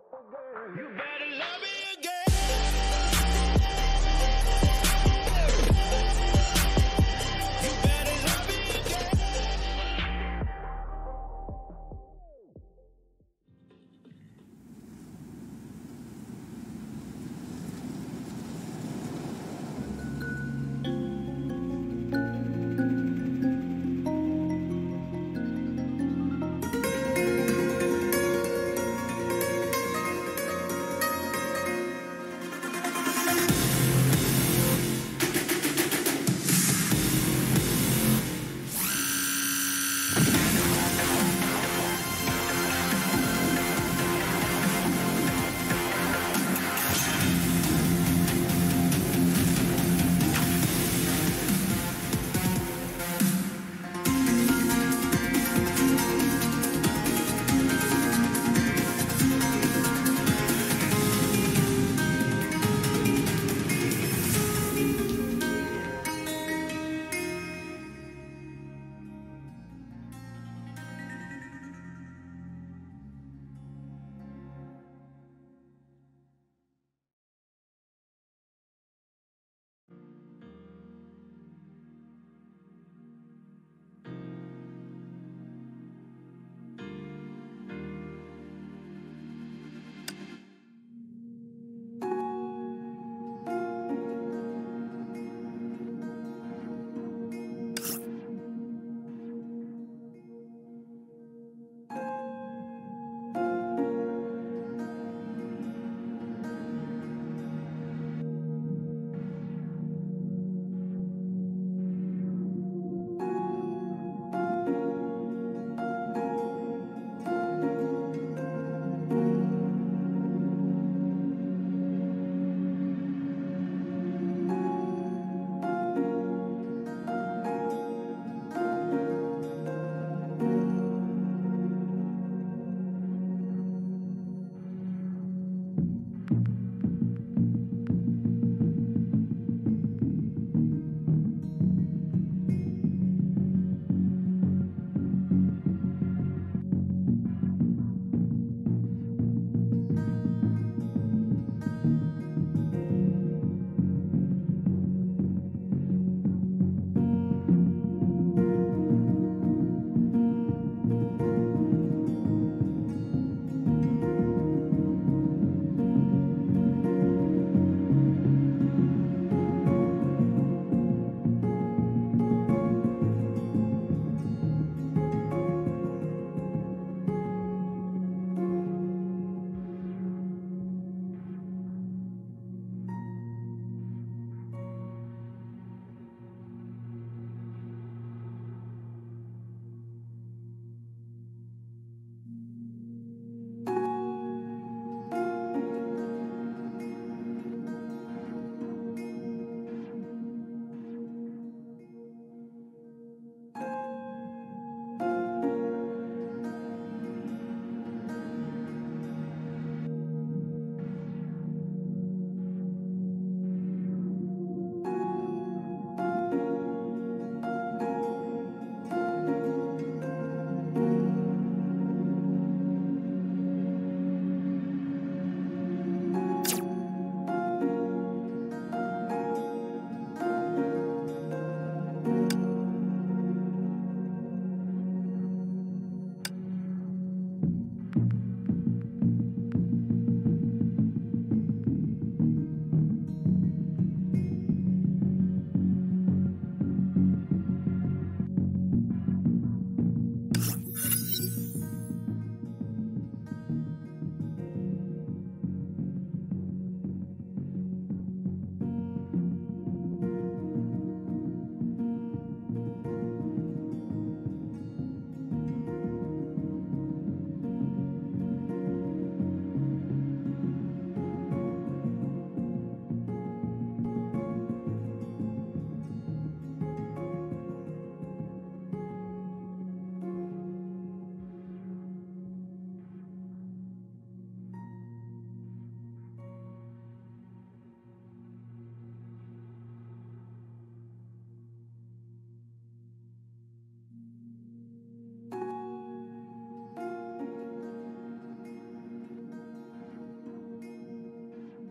You better love me again. You better love me again.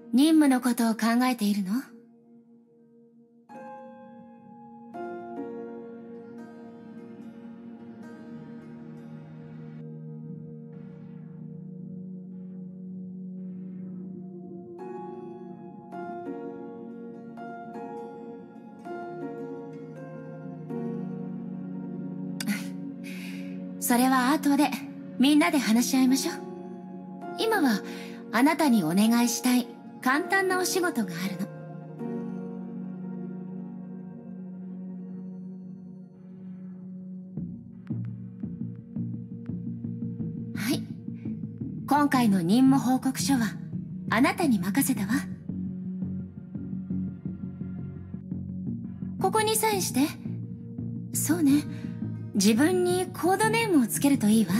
任務のことを考えているの？それは後でみんなで話し合いましょう。今はあなたにお願いしたい簡単なお仕事があるの。はい。今回の任務報告書はあなたに任せたわ。ここにサインして。そうね。自分にコードネームをつけるといいわ。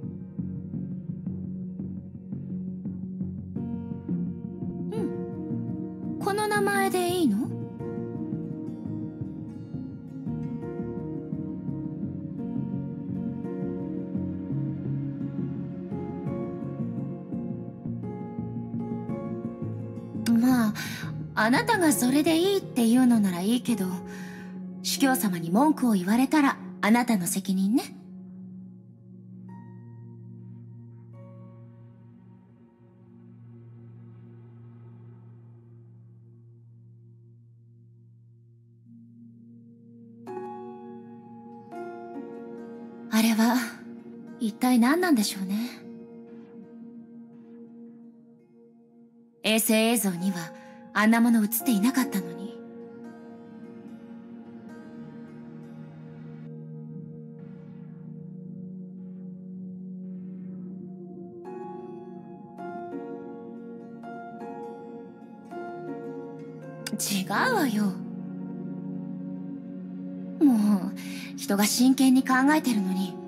うん。この名前でいいの？まあ、あなたがそれでいいって言うのならいいけど、司教様に文句を言われたらあなたの責任ね。あれは一体何なんでしょうね。衛星映像にはあんなもの映っていなかったのに。違うわよ。もう人が真剣に考えてるのに。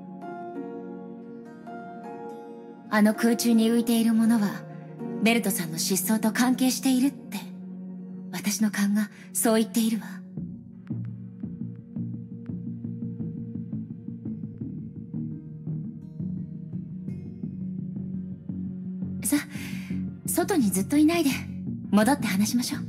あの空中に浮いているものはベルトさんの失踪と関係しているって私の勘がそう言っているわ。さあ、外にずっといないで戻って話しましょう。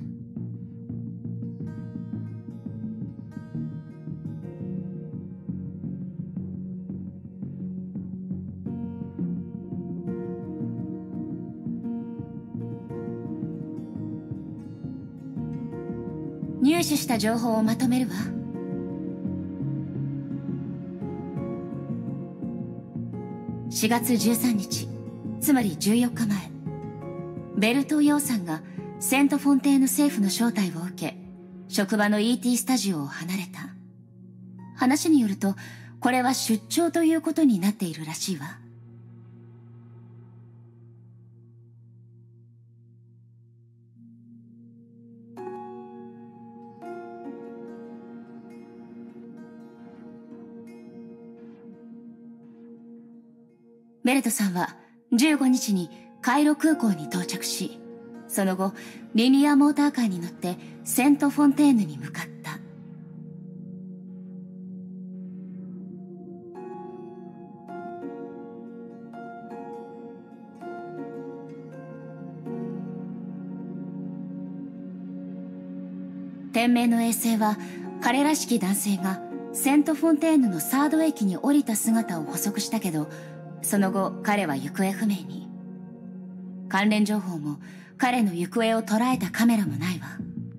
入手した情報をまとめるわ。4月13日、つまり14日前、ベルト・ヨーさんがセント・フォンテーヌ政府の招待を受け、職場の ET スタジオを離れた。話によると、これは出張ということになっているらしいわ。ベルトさんは15日にカイロ空港に到着し、その後リニアモーターカーに乗ってセント・フォンテーヌに向かった。天命の衛星は彼らしき男性がセント・フォンテーヌのサード駅に降りた姿を捕捉したけど、その後彼は行方不明に。関連情報も彼の行方を捉えたカメラもないわ。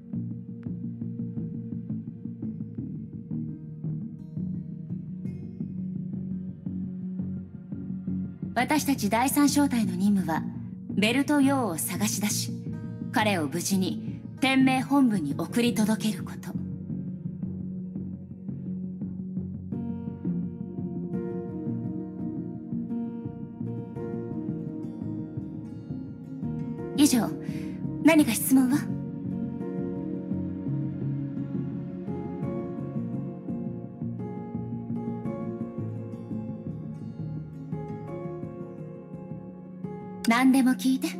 私たち第三小隊の任務はベルト・ヨーを探し出し、彼を無事に天命本部に送り届けること。以上。何か質問は？何でも聞いて。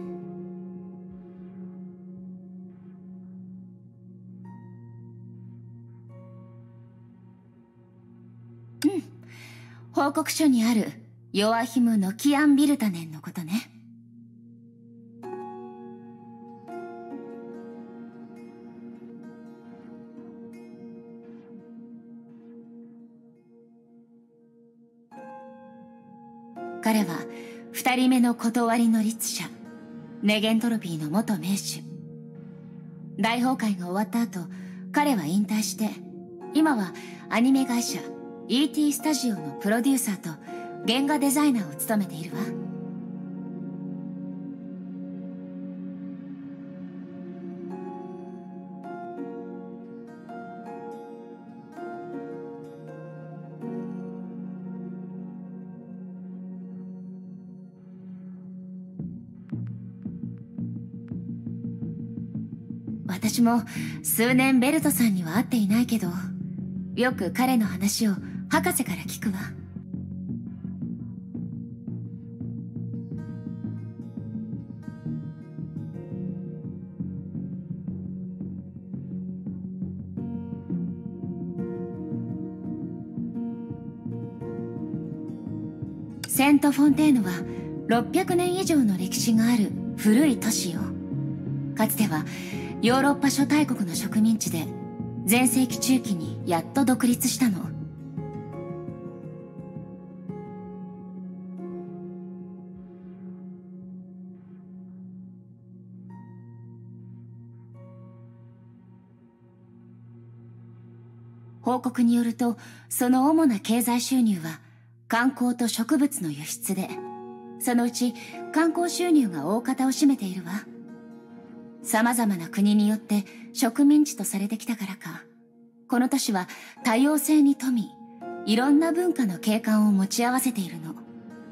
報告書にあるヨアヒム・ノキアン・ビルタネンのことね。 彼は二人目の断りの律者、ネゲントロピーの元名手。大崩壊が終わった後、彼は引退して、今はアニメ会社 ET スタジオのプロデューサーと原画デザイナーを務めているわ。私も数年ベルトさんには会っていないけど、よく彼の話を博士から聞くわ。セントフォンテーヌは600年以上の歴史がある古い都市よ。かつてはヨーロッパ諸大国の植民地で、前世紀中期にやっと独立したの。報告によると、その主な経済収入は観光と植物の輸出で、そのうち観光収入が大方を占めているわ。様々な国によって植民地とされてきたからか、この都市は多様性に富み、いろんな文化の景観を持ち合わせているの。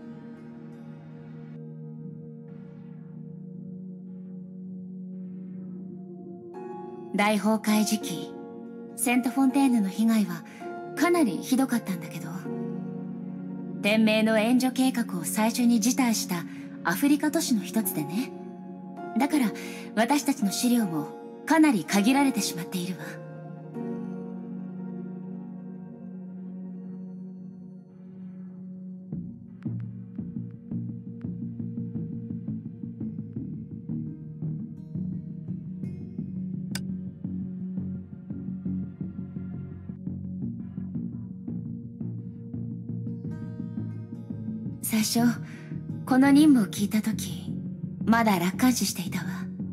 大崩壊時期、セントフォンテーヌの被害はかなりひどかったんだけど、天命の援助計画を最初に辞退したアフリカ都市の一つでね。だから私たちの資料もかなり限られてしまっているわ。最初この任務を聞いた時、まだ楽観視していたわ。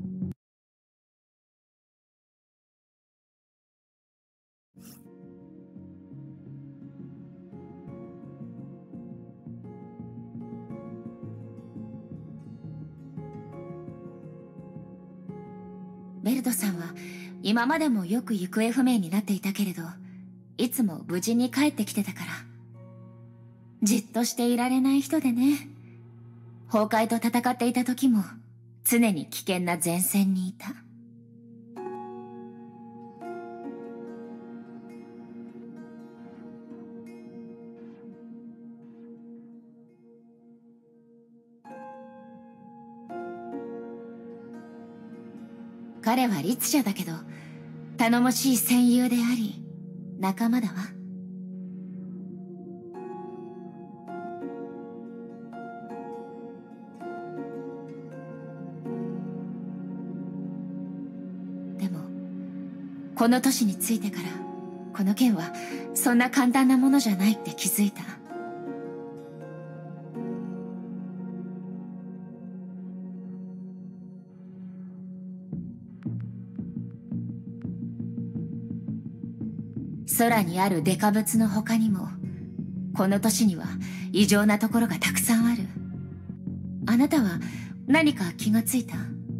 ベルトさんは今までもよく行方不明になっていたけれど、いつも無事に帰ってきてたから。じっとしていられない人でね。崩壊と戦っていた時も常に危険な前線にいた。彼は律者だけど頼もしい戦友であり仲間だわ。でもこの年についてから、この件はそんな簡単なものじゃないって気づいた。空にあるデカブツの他にも、この都市には異常なところがたくさんある。あなたは何か気がついた？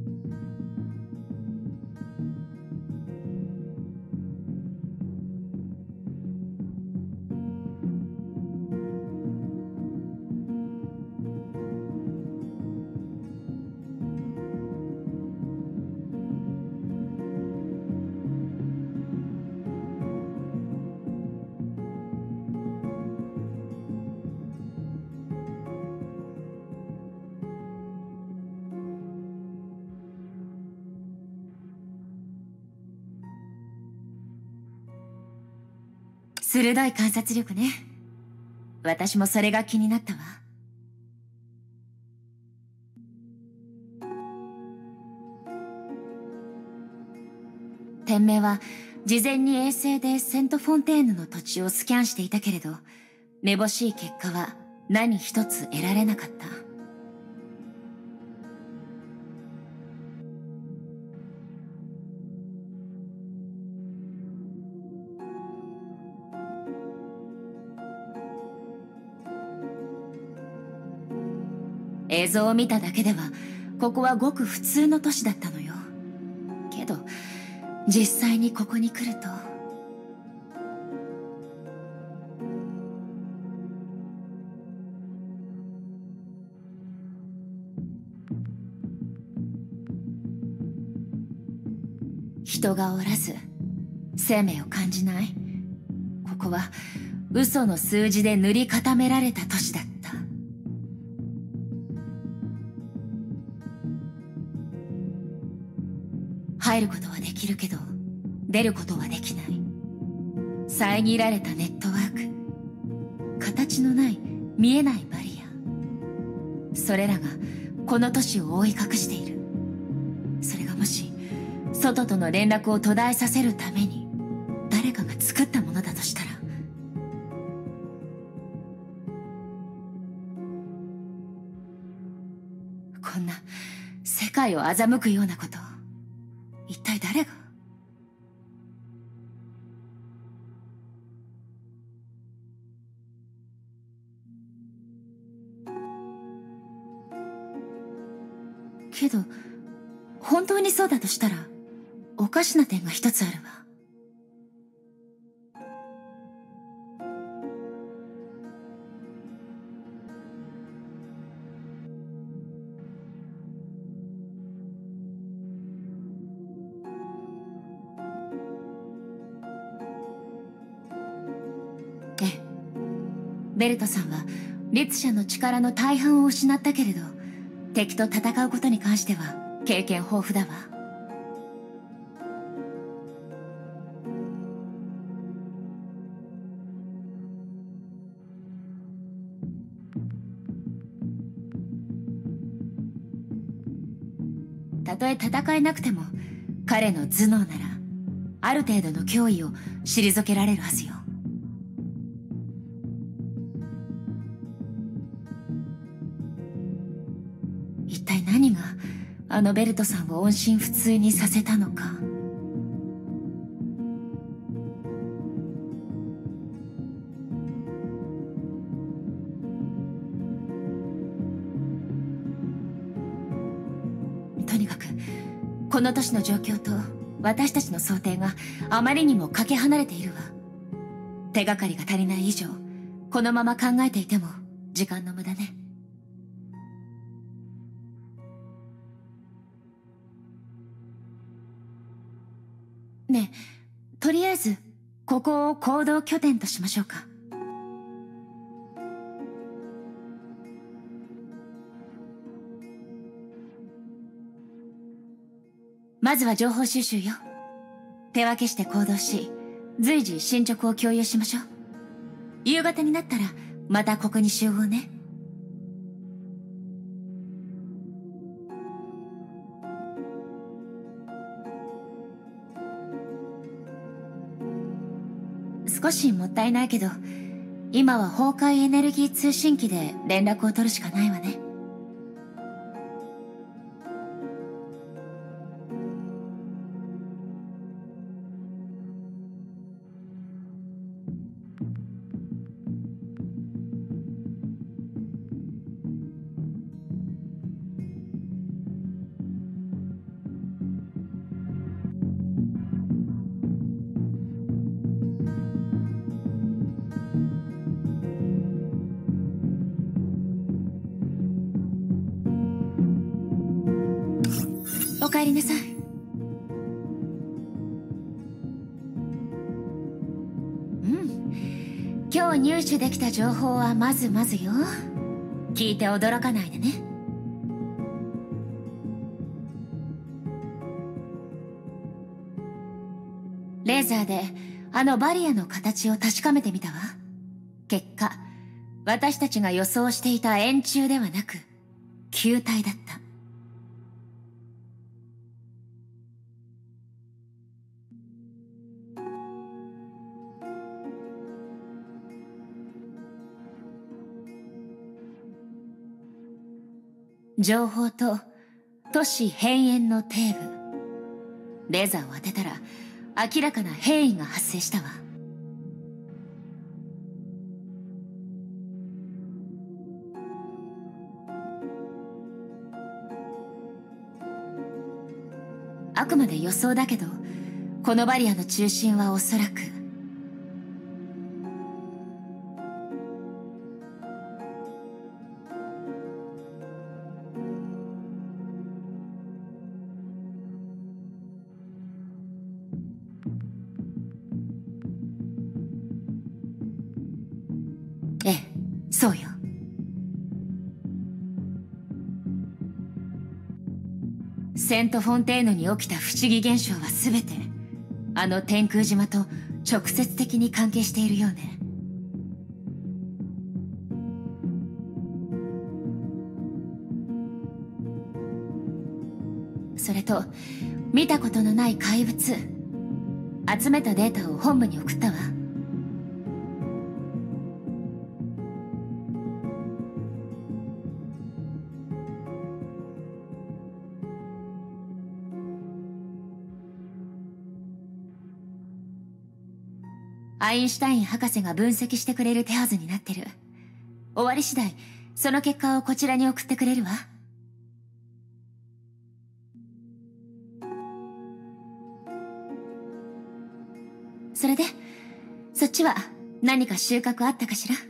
鋭い観察力ね。私もそれが気になったわ。天命は事前に衛星でセントフォンテーヌの土地をスキャンしていたけれど、めぼしい結果は何一つ得られなかった。映像を見ただけではここはごく普通の都市だったのよ。けど実際にここに来ると、人がおらず生命を感じない。ここは嘘の数字で塗り固められた都市だった。入ることはできるけど出ることはできない。遮られたネットワーク、形のない見えないバリア、それらがこの都市を覆い隠している。それがもし外との連絡を途絶えさせるために誰かが作ったものだとしたら、こんな世界を欺くようなこと、一体誰が。けど本当にそうだとしたらおかしな点が一つあるわ。ええ、ベルトさんは律者の力の大半を失ったけれど、敵と戦うことに関しては経験豊富だわ。たとえ戦えなくても彼の頭脳ならある程度の脅威を退けられるはずよ。一体何があのベルトさんを音信不通にさせたのか。とにかくこの都市の状況と私たちの想定があまりにもかけ離れているわ。手がかりが足りない以上このまま考えていても時間の無駄ね。ねえ、とりあえずここを行動拠点としましょうか。まずは情報収集よ。手分けして行動し随時進捗を共有しましょう。夕方になったらまたここに集合ね。少しもったいないけど今は崩壊エネルギー通信機で連絡を取るしかないわね。おかえりなさい。今日入手できた情報はまずまずよ。聞いて驚かないでね。レーザーであのバリアの形を確かめてみたわ。結果私たちが予想していた円柱ではなく球体だった。 情報と都市変縁の底部。レーザーを当てたら明らかな変異が発生したわ。あくまで予想だけど、このバリアの中心はおそらくええ、そうよ。セント・フォンテーヌに起きた不思議現象は全てあの天空島と直接的に関係しているようね。それと見たことのない怪物、集めたデータを本部に送ったわ。アインシュタイン博士が分析してくれる手はずになってる。終わり次第その結果をこちらに送ってくれるわ。それでそっちは何か収穫あったかしら？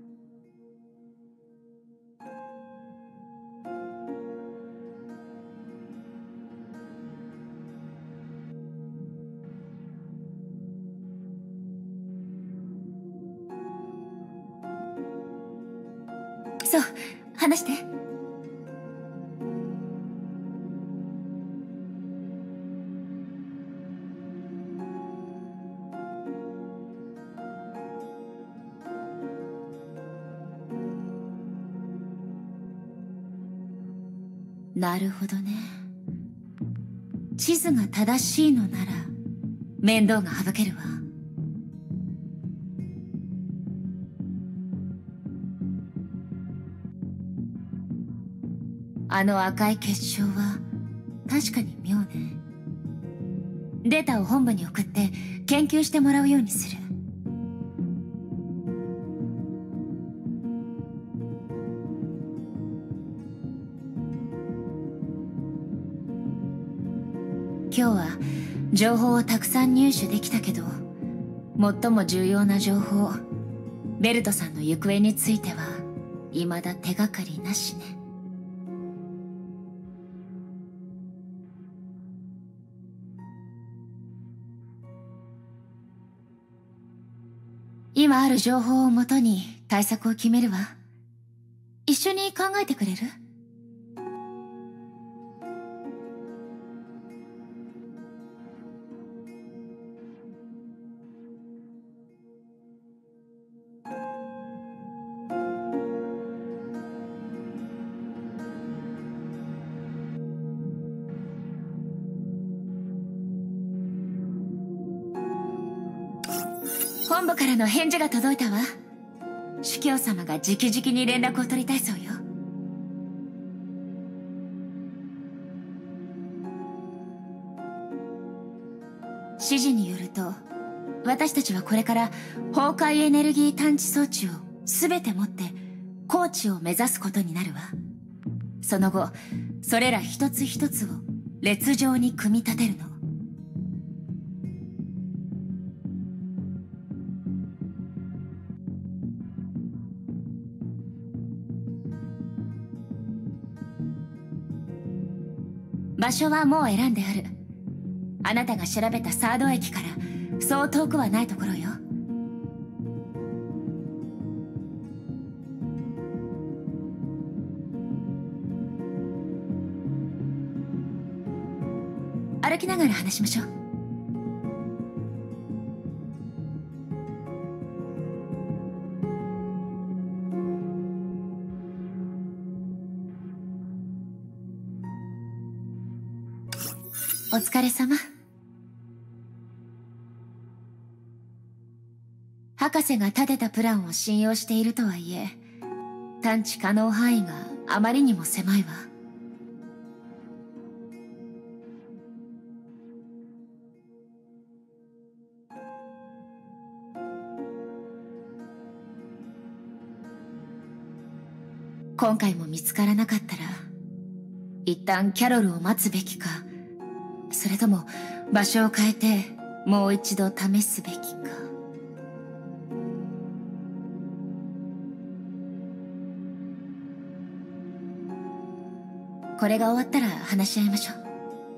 そう、話して。なるほどね。地図が正しいのなら面倒が省けるわ。あの赤い結晶は確かに妙ね。データを本部に送って研究してもらうようにする。今日は情報をたくさん入手できたけど、最も重要な情報、ベルトさんの行方については未だ手がかりなしね。今ある情報をもとに対策を決めるわ。一緒に考えてくれる？本部からの返事が届いたわ。主教様が直々に連絡を取りたいそうよ。指示によると、私たちはこれから崩壊エネルギー探知装置を全て持って高地を目指すことになるわ。その後それら一つ一つを列状に組み立てるの。場所はもう選んである。あなたが調べたサード駅からそう遠くはないところよ。歩きながら話しましょう。お疲れ様。博士が立てたプランを信用しているとはいえ、探知可能範囲があまりにも狭いわ。 今回も見つからなかったら、一旦キャロルを待つべきか、それとも場所を変えてもう一度試すべきか。これが終わったら話し合いましょう。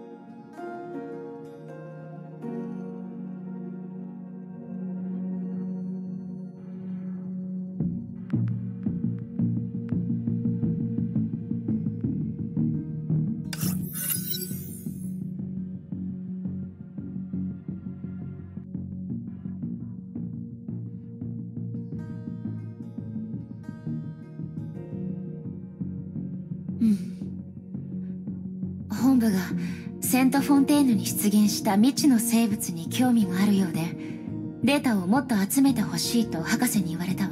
本部がセント・フォンテーヌに出現した未知の生物に興味があるようで、データをもっと集めてほしいと博士に言われたわ。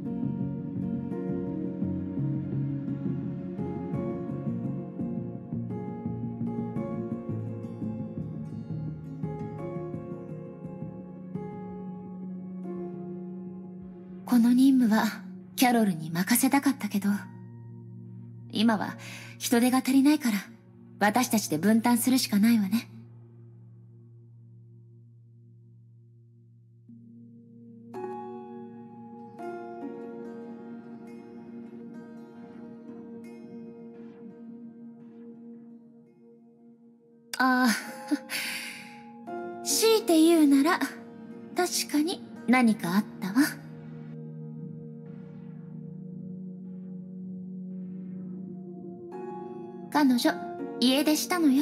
この任務はキャロルに任せたかったけど、今は人手が足りないから私たちで分担するしかないわね。ああ、強いて言うなら確かに何かあったわ。彼女家出したのよ。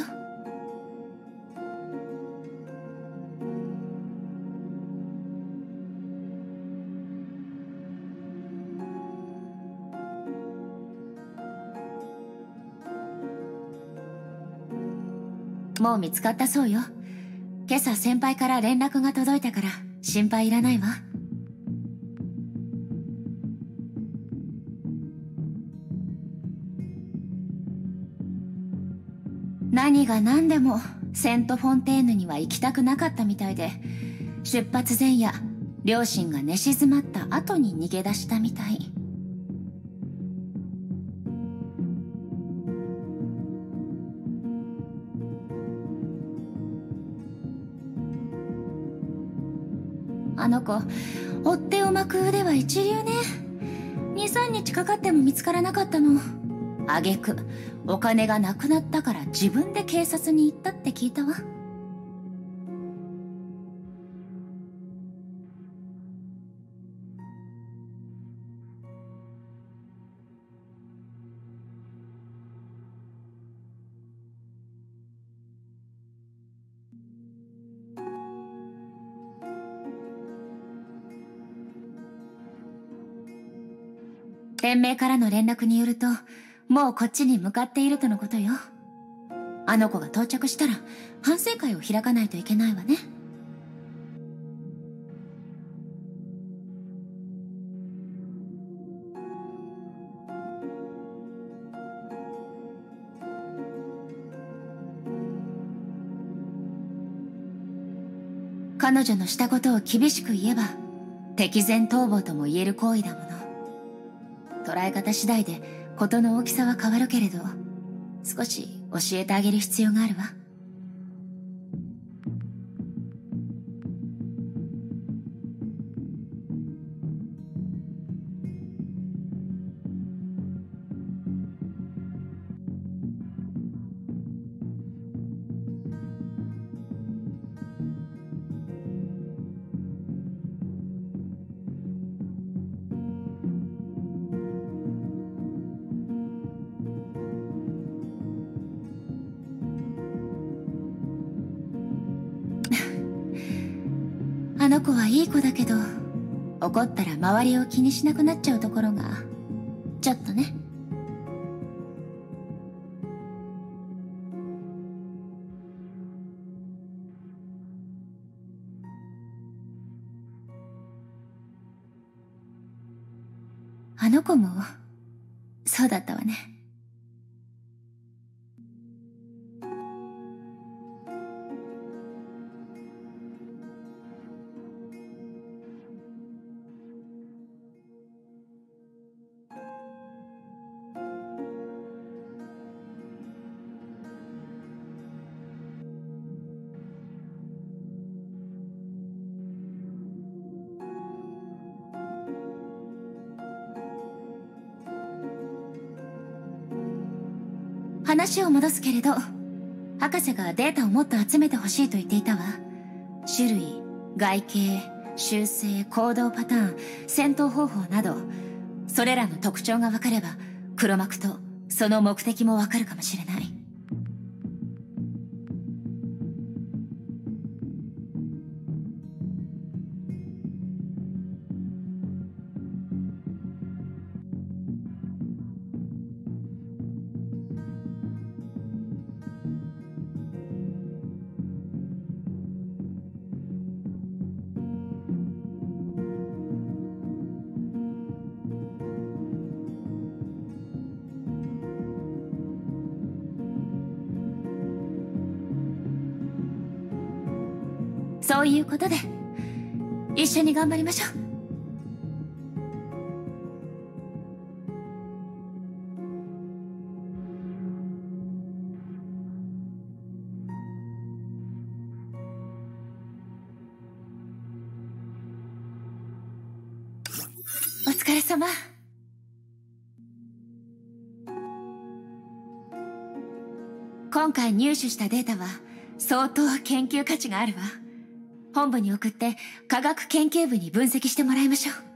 もう見つかったそうよ。今朝先輩から連絡が届いたから心配いらないわ。何が何でもセント・フォンテーヌには行きたくなかったみたいで、出発前夜両親が寝静まった後に逃げ出したみたい。あの子追っ手を巻く腕は一流ね。2、3日かかっても見つからなかったの。挙句お金がなくなったから自分で警察に行ったって聞いたわ。連盟からの連絡によると、もうこっちに向かっているとのことよ。あの子が到着したら反省会を開かないといけないわね。彼女のしたことを厳しく言えば敵前逃亡とも言える行為だもの。捉え方次第で事の大きさは変わるけれど、少し教えてあげる必要があるわ。あの子はいい子だけど、怒ったら周りを気にしなくなっちゃうところがちょっとね。あの子もそうだったわね。 話を戻すけれど、博士がデータをもっと集めてほしいと言っていたわ。種類、外形、習性、行動パターン、戦闘方法など、それらの特徴が分かれば、黒幕とその目的も分かるかもしれない。そういうことで、一緒に頑張りましょう。お疲れ様。今回入手したデータは相当研究価値があるわ。本部に送って科学研究部に分析してもらいましょう。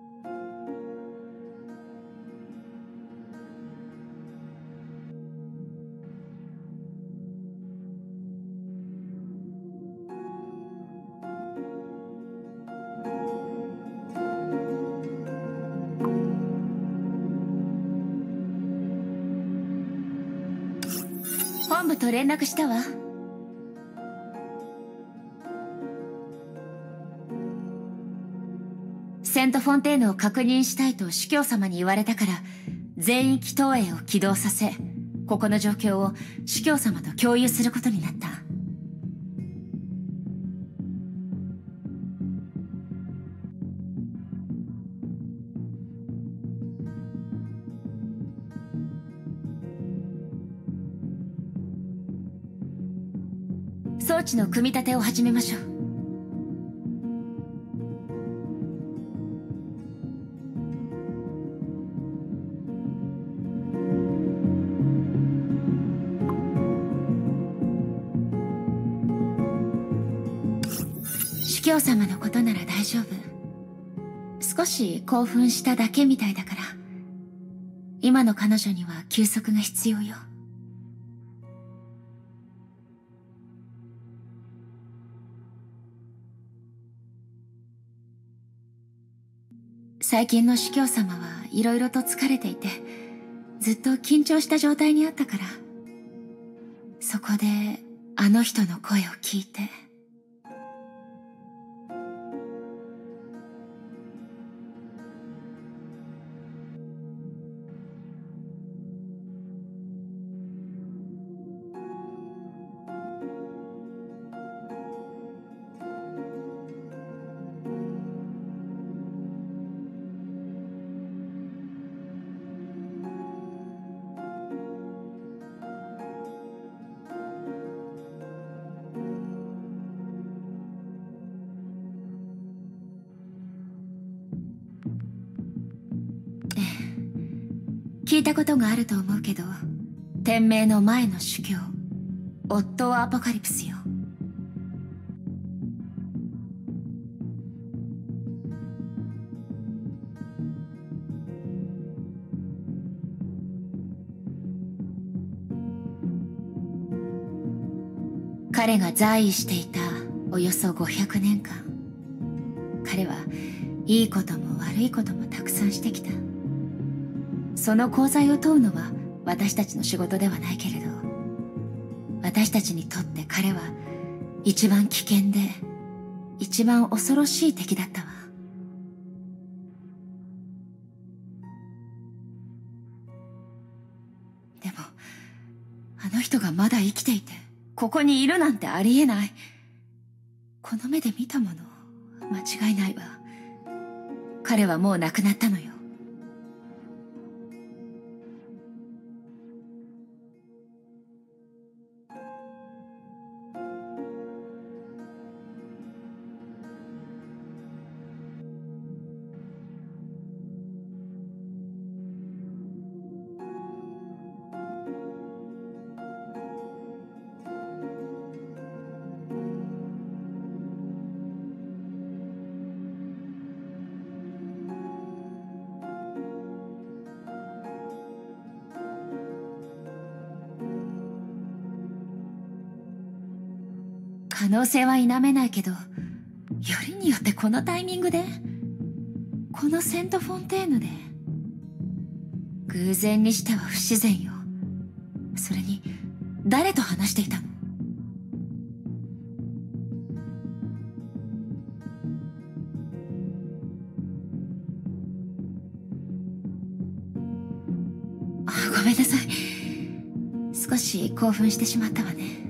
本部と連絡したわ。セント・フォンテーヌを確認したいと司教様に言われたから、全域投影を起動させ、ここの状況を司教様と共有することになった。装置の組み立てを始めましょう。司教様のことなら大丈夫。少し興奮しただけみたいだから、今の彼女には休息が必要よ。最近の司教様はいろいろと疲れていて、ずっと緊張した状態にあったから、そこであの人の声を聞いて。聞いたことがあると思うけど、天命の前の主教、オットー・アポカリプスよ。彼が在位していたおよそ500年間、彼はいいことも悪いこともたくさんしてきた。その功罪を問うのは私たちの仕事ではないけれど、私たちにとって彼は一番危険で一番恐ろしい敵だったわ。でもあの人がまだ生きていてここにいるなんてありえない。この目で見たもの、間違いないわ。彼はもう亡くなったのよ。 可能性は否めないけど、よりによってこのタイミングで、このセントフォンテーヌで。偶然にしては不自然よ。それに、誰と話していたの？ごめんなさい。少し興奮してしまったわね。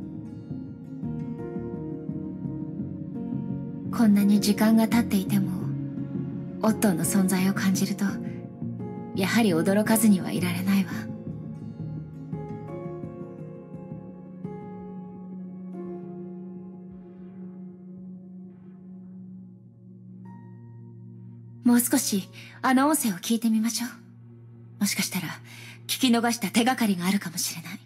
こんなに時間が経っていても、オットーの存在を感じると、やはり驚かずにはいられないわ。もう少しあの音声を聞いてみましょう。もしかしたら聞き逃した手がかりがあるかもしれない。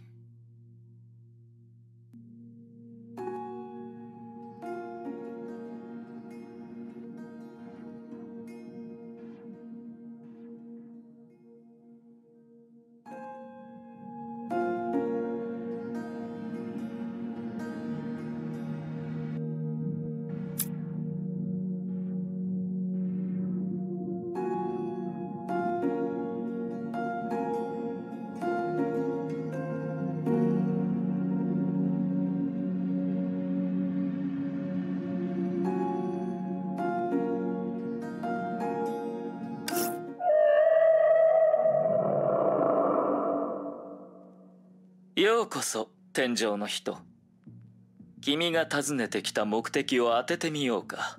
ようこそ天上の人。君が訪ねてきた目的を当ててみようか。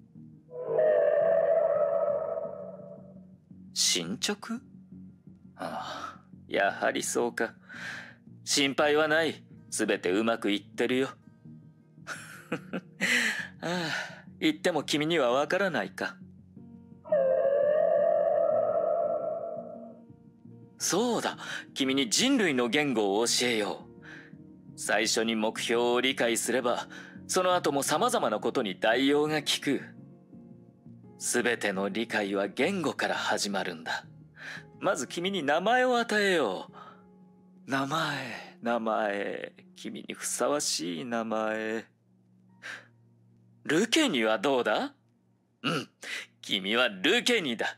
進捗？ああ、やはりそうか。心配はない。すべてうまくいってるよ。ああ、言っても君にはわからないか。そうだ、君に人類の言語を教えよう。最初に目標を理解すれば、その後も様々なことに代用が効く。すべての理解は言語から始まるんだ。まず君に名前を与えよう。名前、君にふさわしい名前。ルケニはどうだ？うん、君はルケニだ。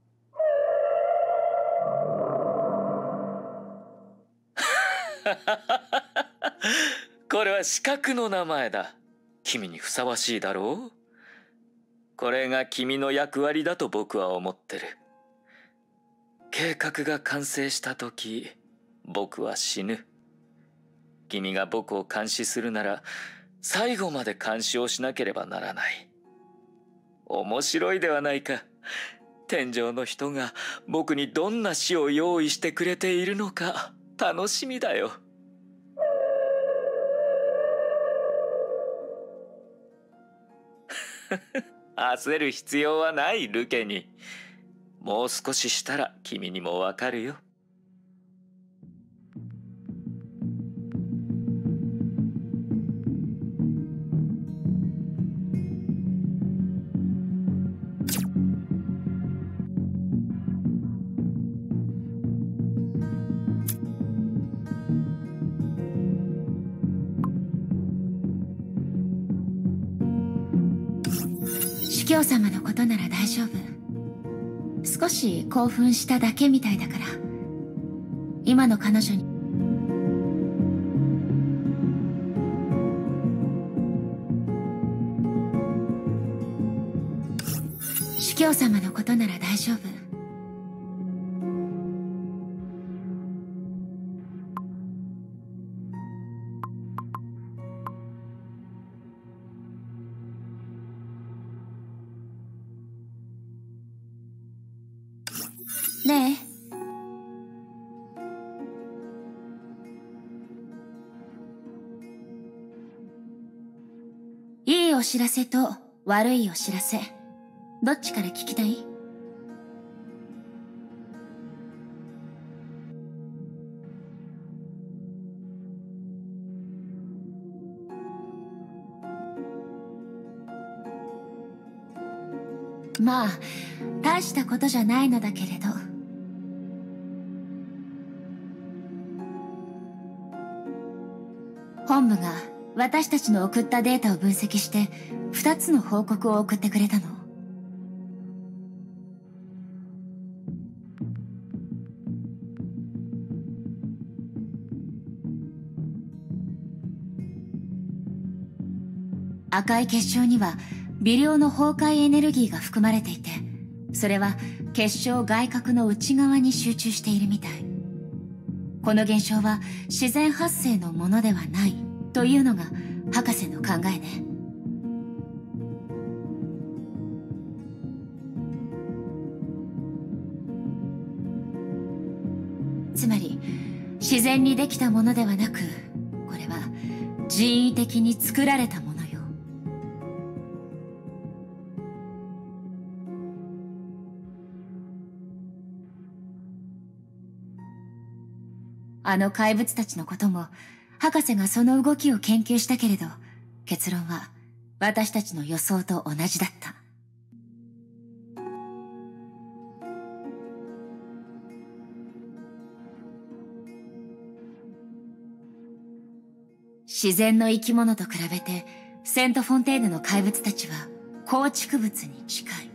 これは資格の名前だ。君にふさわしいだろう？これが君の役割だと僕は思ってる。計画が完成した時、僕は死ぬ。君が僕を監視するなら、最後まで監視をしなければならない。面白いではないか。天上の人が僕にどんな死を用意してくれているのか楽しみだよ。焦る必要はない、ルケに。もう少ししたら君にもわかるよ。 司教様のことなら大丈夫。少し興奮しただけみたいだから。今の彼女に。司教様のことなら大丈夫。ねえ。いいお知らせと悪いお知らせ。どっちから聞きたい？まあ、大したことじゃないのだけれど。本部が私たちの送ったデータを分析して2つの報告を送ってくれたの。赤い結晶には微量の崩壊エネルギーが含まれていて、それは結晶外核の内側に集中しているみたい。この現象は自然発生のものではないというのが博士の考えね。つまり自然にできたものではなく、これは人為的に作られたものよ。あの怪物たちのことも博士がその動きを研究したけれど、結論は私たちの予想と同じだった。自然の生き物と比べてセント・フォンテーヌの怪物たちは構築物に近い。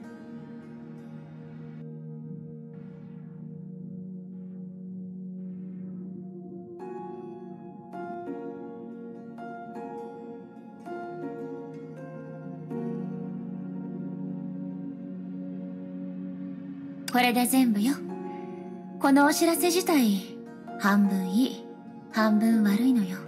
これで全部よ。このお知らせ自体、半分いい、半分悪いのよ。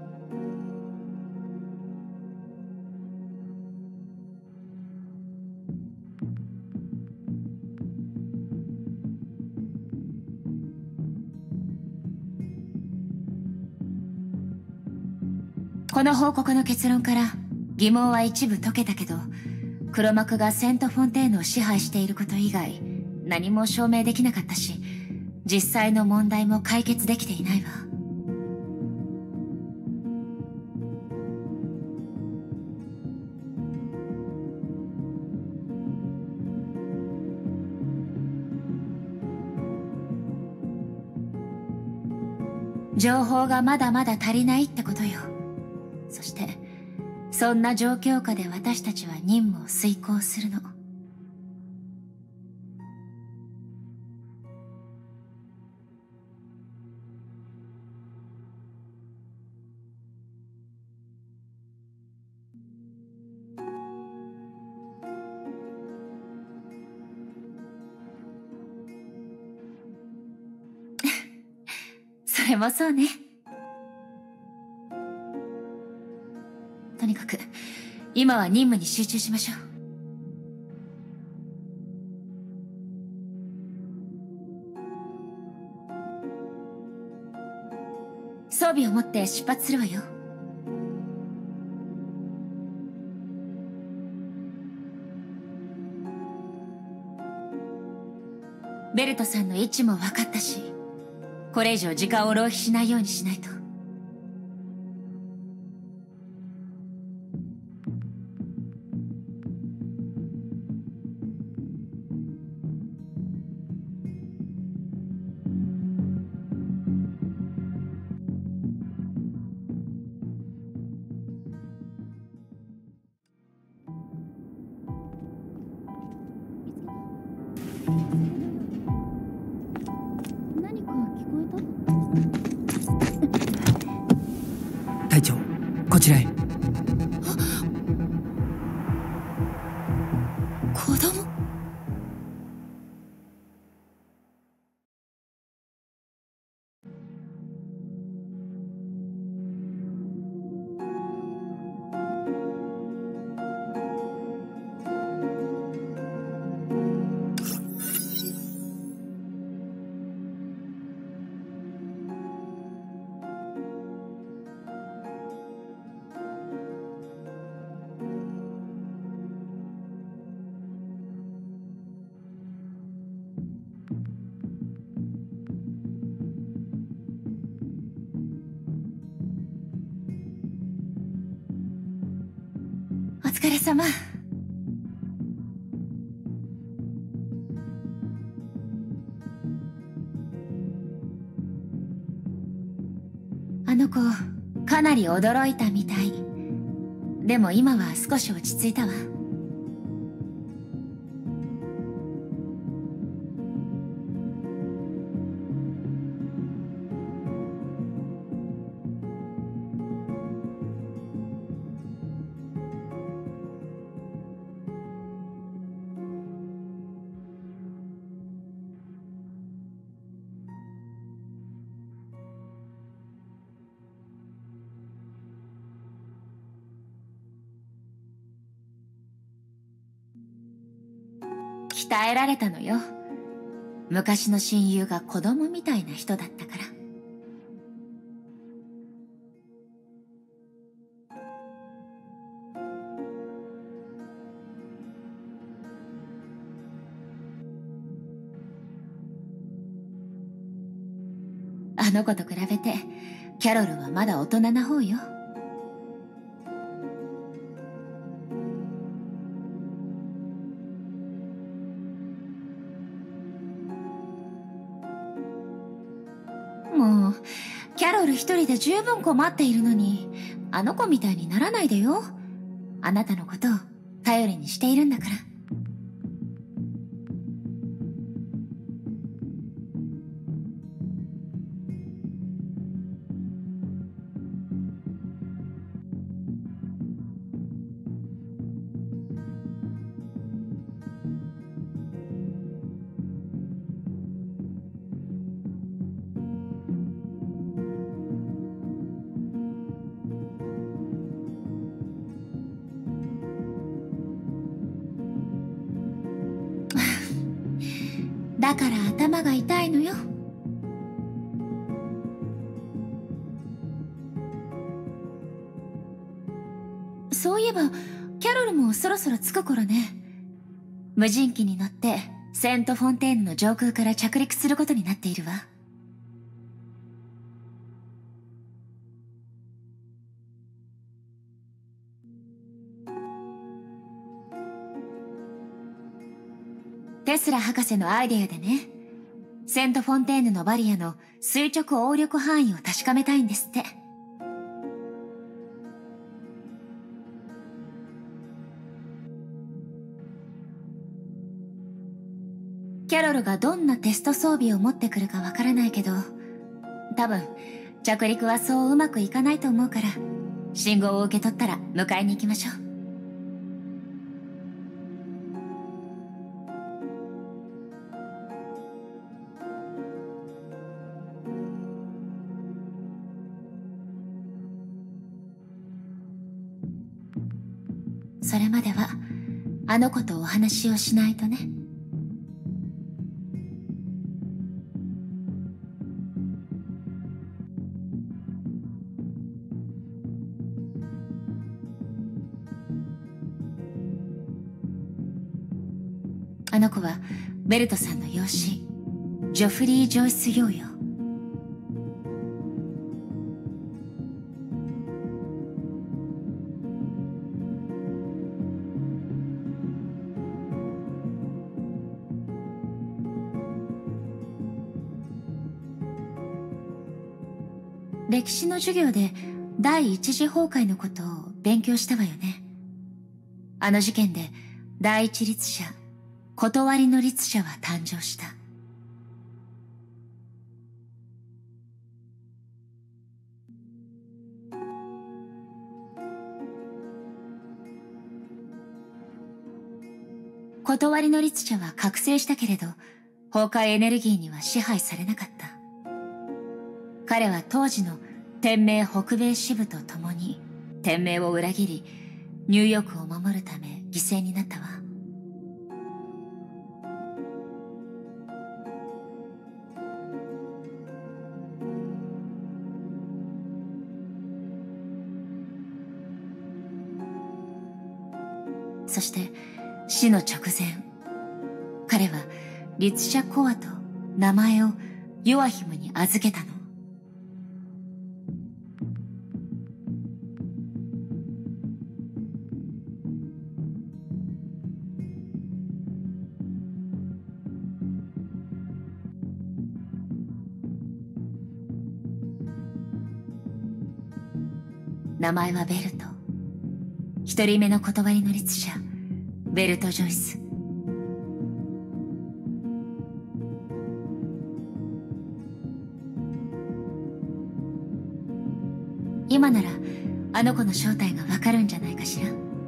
この報告の結論から疑問は一部解けたけど、黒幕がセント・フォンテーヌを支配していること以外何も証明できなかったし、実際の問題も解決できていないわ。情報がまだまだ足りないってことよ。そしてそんな状況下で私たちは任務を遂行するの。それもそうね。とにかく今は任務に集中しましょう。装備を持って出発するわよ。ベルトさんの位置も分かったし、これ以上時間を浪費しないようにしないと。何か聞こえた？ 隊長、こちらへ。 子供？お疲れ様。あの子、 かなり驚いたみたい。でも今は少し落ち着いたわ。鍛えられたのよ。昔の親友が子供みたいな人だったから。あの子と比べて、キャロルはまだ大人な方よ。もう、キャロル一人で十分困っているのに、あの子みたいにならないでよ。あなたのことを頼りにしているんだから。だから頭が痛いのよ。そういえば、キャロルもそろそろ着く頃ね。無人機に乗ってセント・フォンテーヌの上空から着陸することになっているわ。テスラ博士のアイデアでね、セント・フォンテーヌのバリアの垂直応力範囲を確かめたいんですって。キャロルがどんなテスト装備を持ってくるかわからないけど、多分着陸はそううまくいかないと思うから、信号を受け取ったら迎えに行きましょう。それまではあの子とお話をしないとね。あの子はベルトさんの養子、ジョフリー・ジョイス・ヨーよ。歴史の授業で第一次崩壊のことを勉強したわよね。あの事件で第一律者、断りの律者は誕生した。断りの律者は覚醒したけれど、崩壊エネルギーには支配されなかった。彼は当時の天命北米支部と共に天命を裏切り、ニューヨークを守るため犠牲になったわ。そして死の直前、彼は律者コアと名前をヨアヒムに預けたの。 名前はベルト。一人目の断りの律者、ベルト・ジョイス。今ならあの子の正体がわかるんじゃないかしら。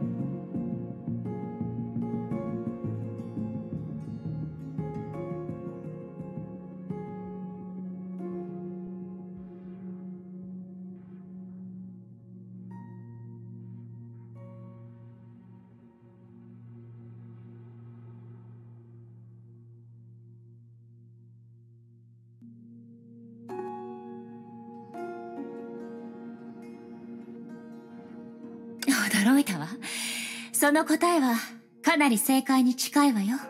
驚いたわ。その答えはかなり正解に近いわよ。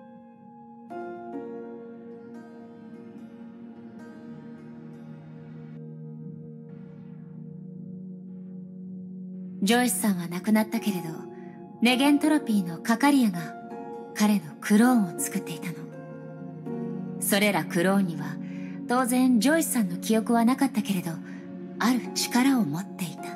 ジョイスさんは亡くなったけれど、ネゲントロピーのカカリアが彼のクローンを作っていたの。それらクローンには当然ジョイスさんの記憶はなかったけれど、ある力を持っていた。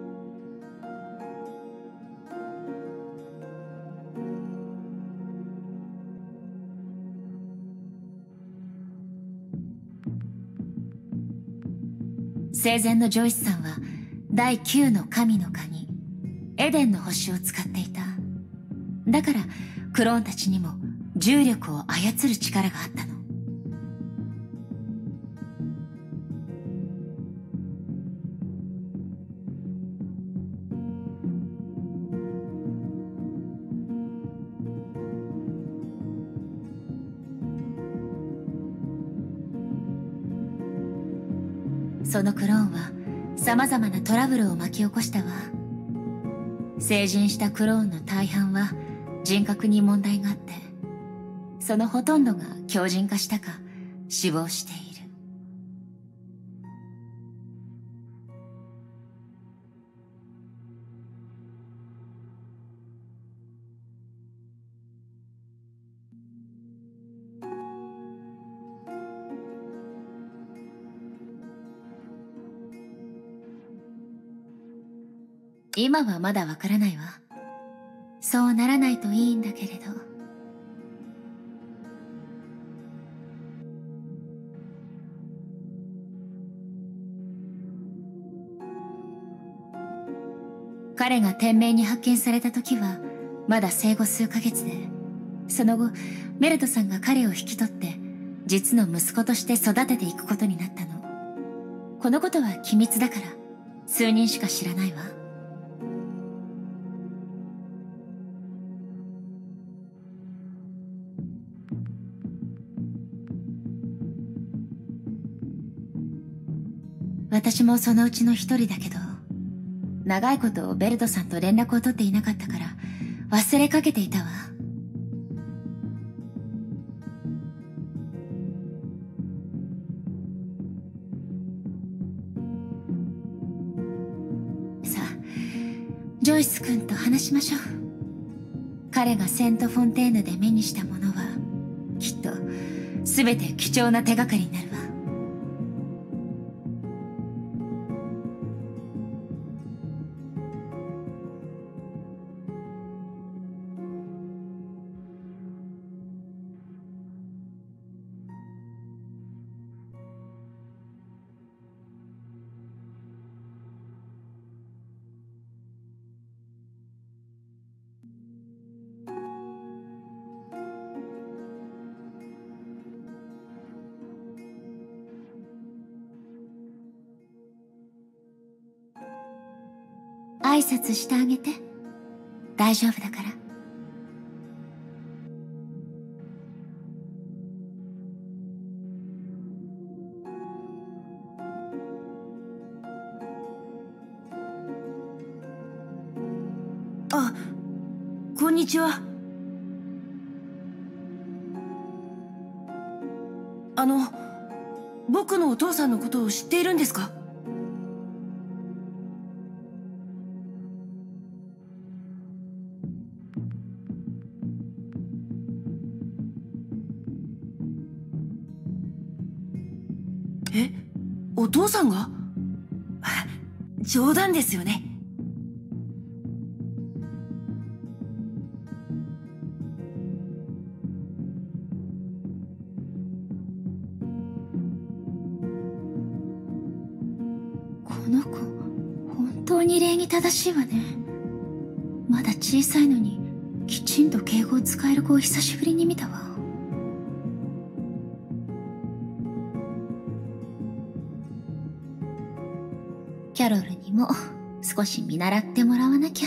生前のジョイスさんは第9の神の鍵、エデンの星を使っていた。だからクローンたちにも重力を操る力があったの。そのクローンは様々なトラブルを巻き起こしたわ。成人したクローンの大半は人格に問題があって、そのほとんどが強靭化したか死亡している。今はまだわからないわ。そうならないといいんだけれど。彼が天命に発見された時はまだ生後数ヶ月で、その後メルトさんが彼を引き取って実の息子として育てていくことになったの。このことは機密だから数人しか知らないわ。私もそのうちの一人だけど、長いことベルトさんと連絡を取っていなかったから忘れかけていたわ。さあ、ジョイス君と話しましょう。彼がセント・フォンテーヌで目にしたものはきっと全て貴重な手がかりになるわ。挨拶してあげて。大丈夫だから。 あ、こんにちは。僕のお父さんのことを知っているんですか？え、お父さんが？ 冗談ですよね。 この子、本当に礼儀正しいわね。まだ小さいのに、きちんと敬語を使える子を久しぶりに見たわ。キャロルにも少し見習ってもらわなきゃ。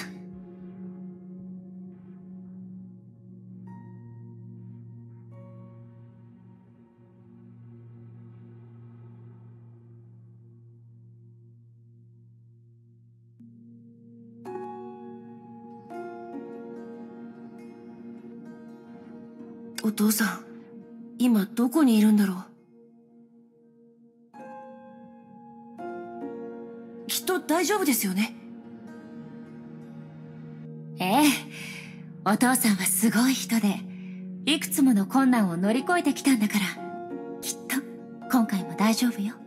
お父さん、今どこにいるんだろう。きっと大丈夫ですよね。 ええ、お父さんはすごい人で、いくつもの困難を乗り越えてきたんだから、きっと今回も大丈夫よ。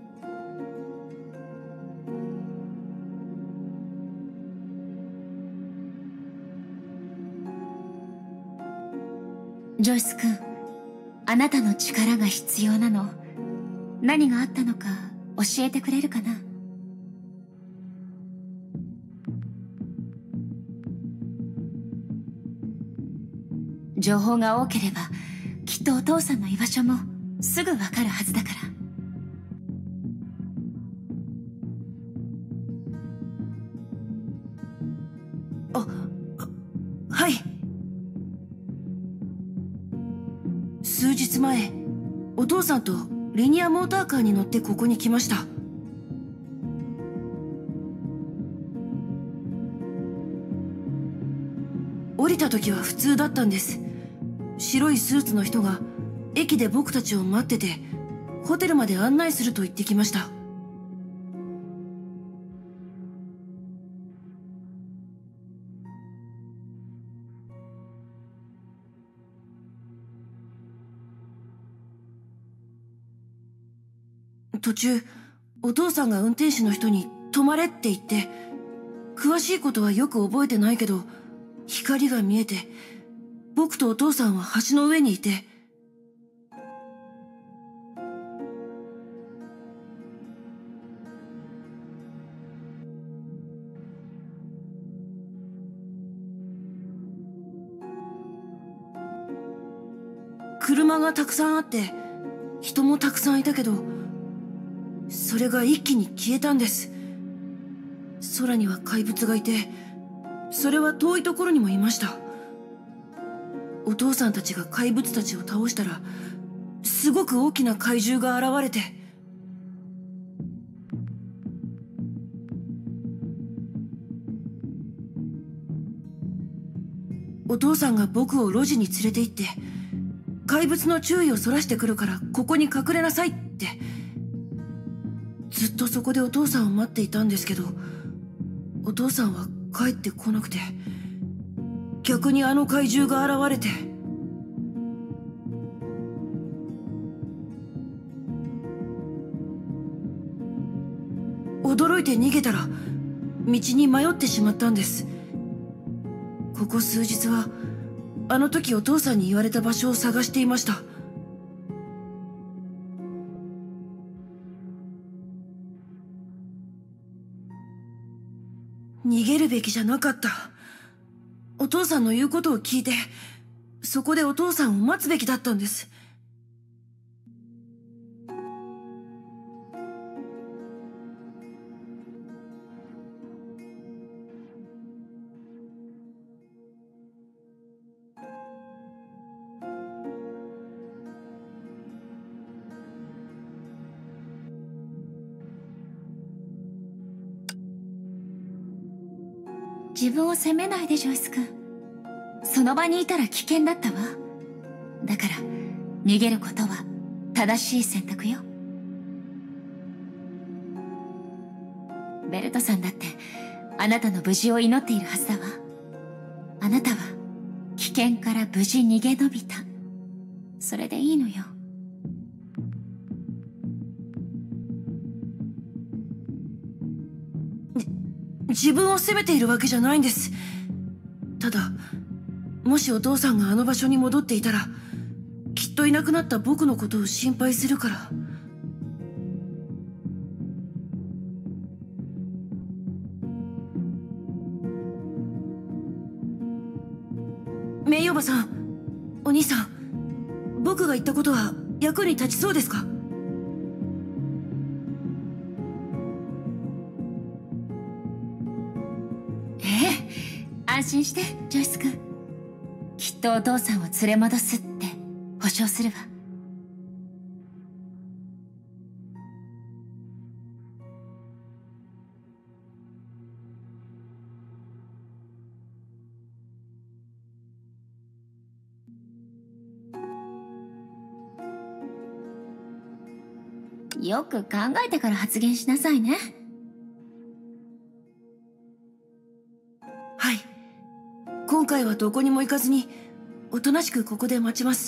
ジョイス君、あなたの力が必要なの。何があったのか教えてくれるかな？情報が多ければ、きっとお父さんの居場所もすぐわかるはずだから。 はい。数日前、お父さんとリニアモーターカーに乗ってここに来ました。降りた時は普通だったんです。白いスーツの人が駅で僕たちを待ってて、ホテルまで案内すると言ってきました。途中、お父さんが運転手の人に止まれって言って、詳しいことはよく覚えてないけど、光が見えて、僕とお父さんは橋の上にいて、車がたくさんあって、人もたくさんいたけど、それが一気に消えたんです。空には怪物がいて、それは遠いところにもいました。お父さんたちが怪物たちを倒したら、すごく大きな怪獣が現れて、お父さんが僕を路地に連れて行って、怪物の注意をそらしてくるからここに隠れなさいって。ずっとそこでお父さんを待っていたんですけど、お父さんは帰ってこなくて、逆にあの怪獣が現れて、驚いて逃げたら道に迷ってしまったんです。ここ数日はあの時お父さんに言われた場所を探していました。逃げるべきじゃなかった。お父さんの言うことを聞いて、そこでお父さんを待つべきだったんです。 自分を責めないで、ジョイス君。その場にいたら危険だったわ。だから逃げることは正しい選択よ。ベルトさんだってあなたの無事を祈っているはずだわ。あなたは危険から無事逃げ延びた。それでいいのよ。 自分を責めているわけじゃないんです。ただ、もしお父さんがあの場所に戻っていたら、きっといなくなった僕のことを心配するから。メイおばさん、お兄さん、僕が言ったことは役に立ちそうですか？ 安心してジョイス君。きっとお父さんを連れ戻すって保証するわ。よく考えてから発言しなさいね。 はい。今回はどこにも行かずに、おとなしくここで待ちます。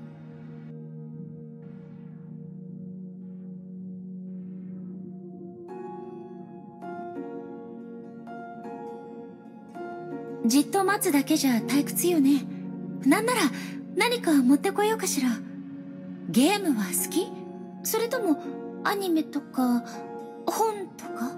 じっと待つだけじゃ退屈よね。なんなら何か持ってこようかしら。ゲームは好き？それともアニメとか本とか？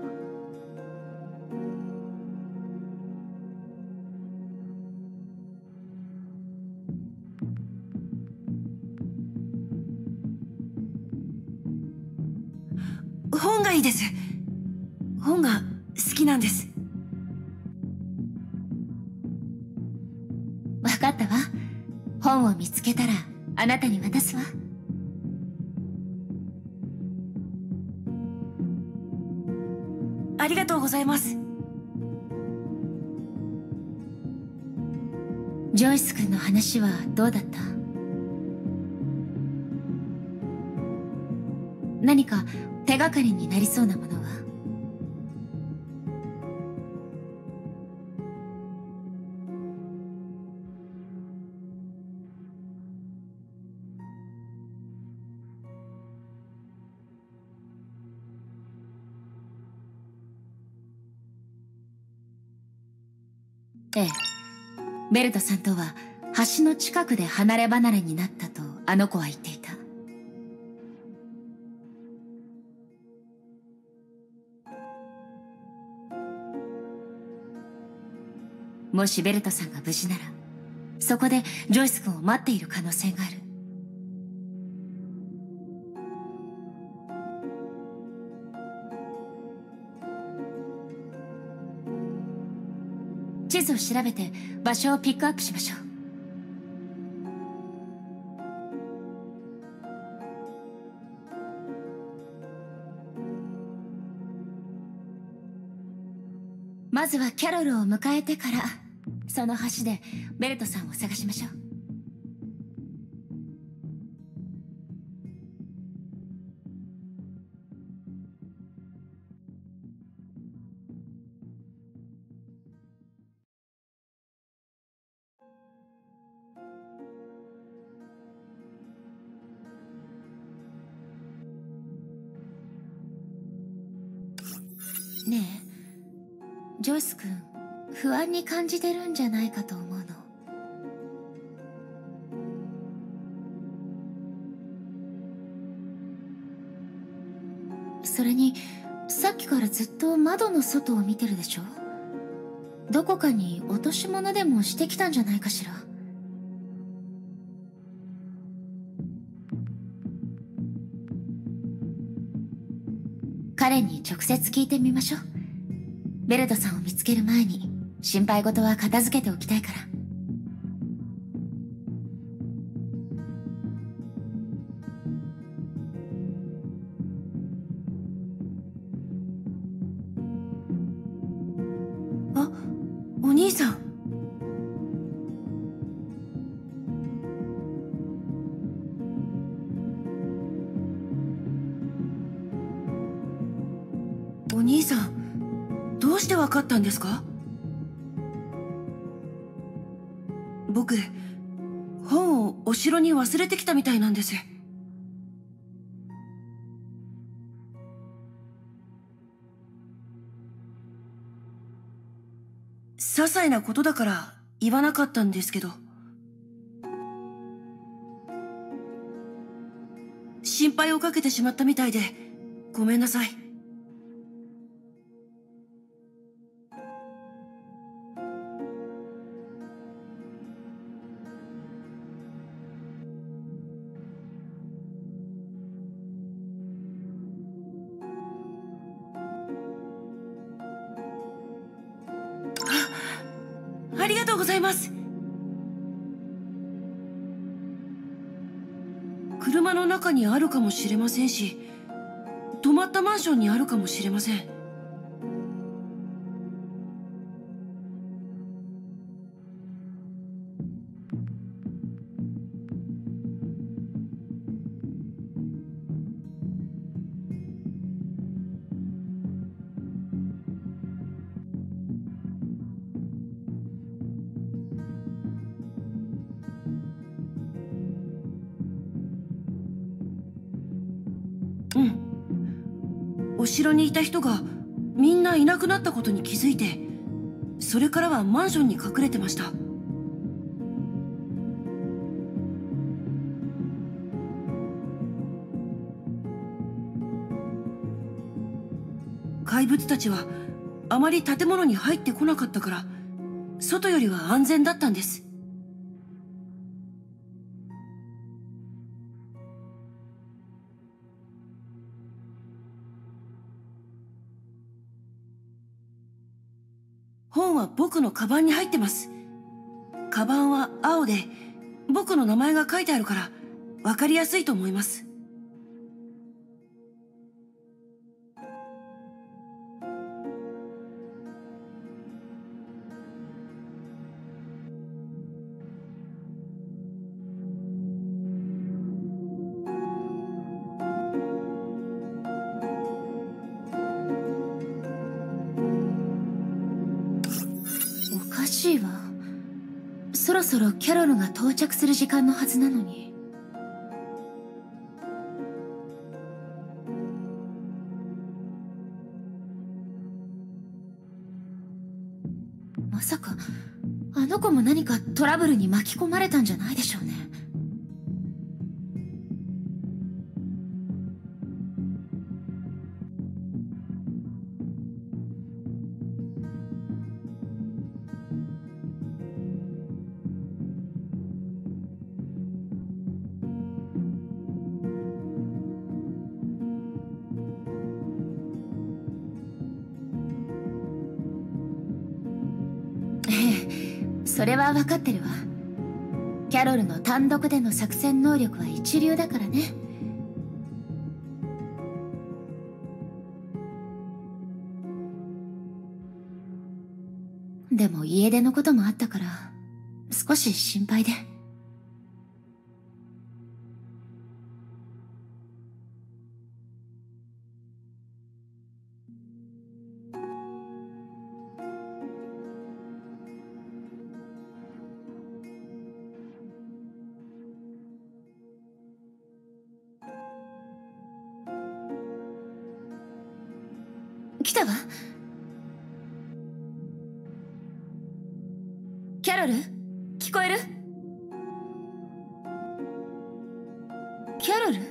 本がいいです。本が好きなんです。 わかったわ。本を見つけたらあなたに渡すわ。 ありがとうございます。 ジョイス君の話はどうだった？何か手がかりになりそうなものは？ええ、ベルトさんとは橋の近くで離れ離れになったとあの子は言っていた。もしベルトさんが無事なら、そこでジョイス君を待っている可能性がある。地図を調べて場所をピックアップしましょう。まずはキャロルを迎えてから、その橋でベルトさんを探しましょう。ねえ、ジョイス君、不安に感じてるんじゃないかと思うの。それに、さっきからずっと窓の外を見てるでしょ？どこかに落とし物でもしてきたんじゃないかしら。彼に直接聞いてみましょう。ベルトさんを見つける前に心配事は片付けておきたいから。 あ、お兄さん。お兄さん、どうしてわかったんですか？僕、本をお城に忘れてきたみたいなんです。 些細なことだから言わなかったんですけど。心配をかけてしまったみたいで、ごめんなさい。ありがとうございます。車の中にあるかもしれませんし、泊まったマンションにあるかもしれません。うん。お城にいた人がみんないなくなったことに気づいて、それからはマンションに隠れてました。怪物たちはあまり建物に入ってこなかったから、外よりは安全だったんです。本は僕のカバンに入ってます。カバンは青で、僕の名前が書いてあるから分かりやすいと思います。 おかしいわ。そろそろキャロルが到着する時間のはずなのに。まさかあの子も何かトラブルに巻き込まれたんじゃないでしょうね。それは分かってるわ。キャロルの単独での作戦能力は一流だからね。でも家出のこともあったから少し心配で。来たわ。キャロル、聞こえる？キャロル？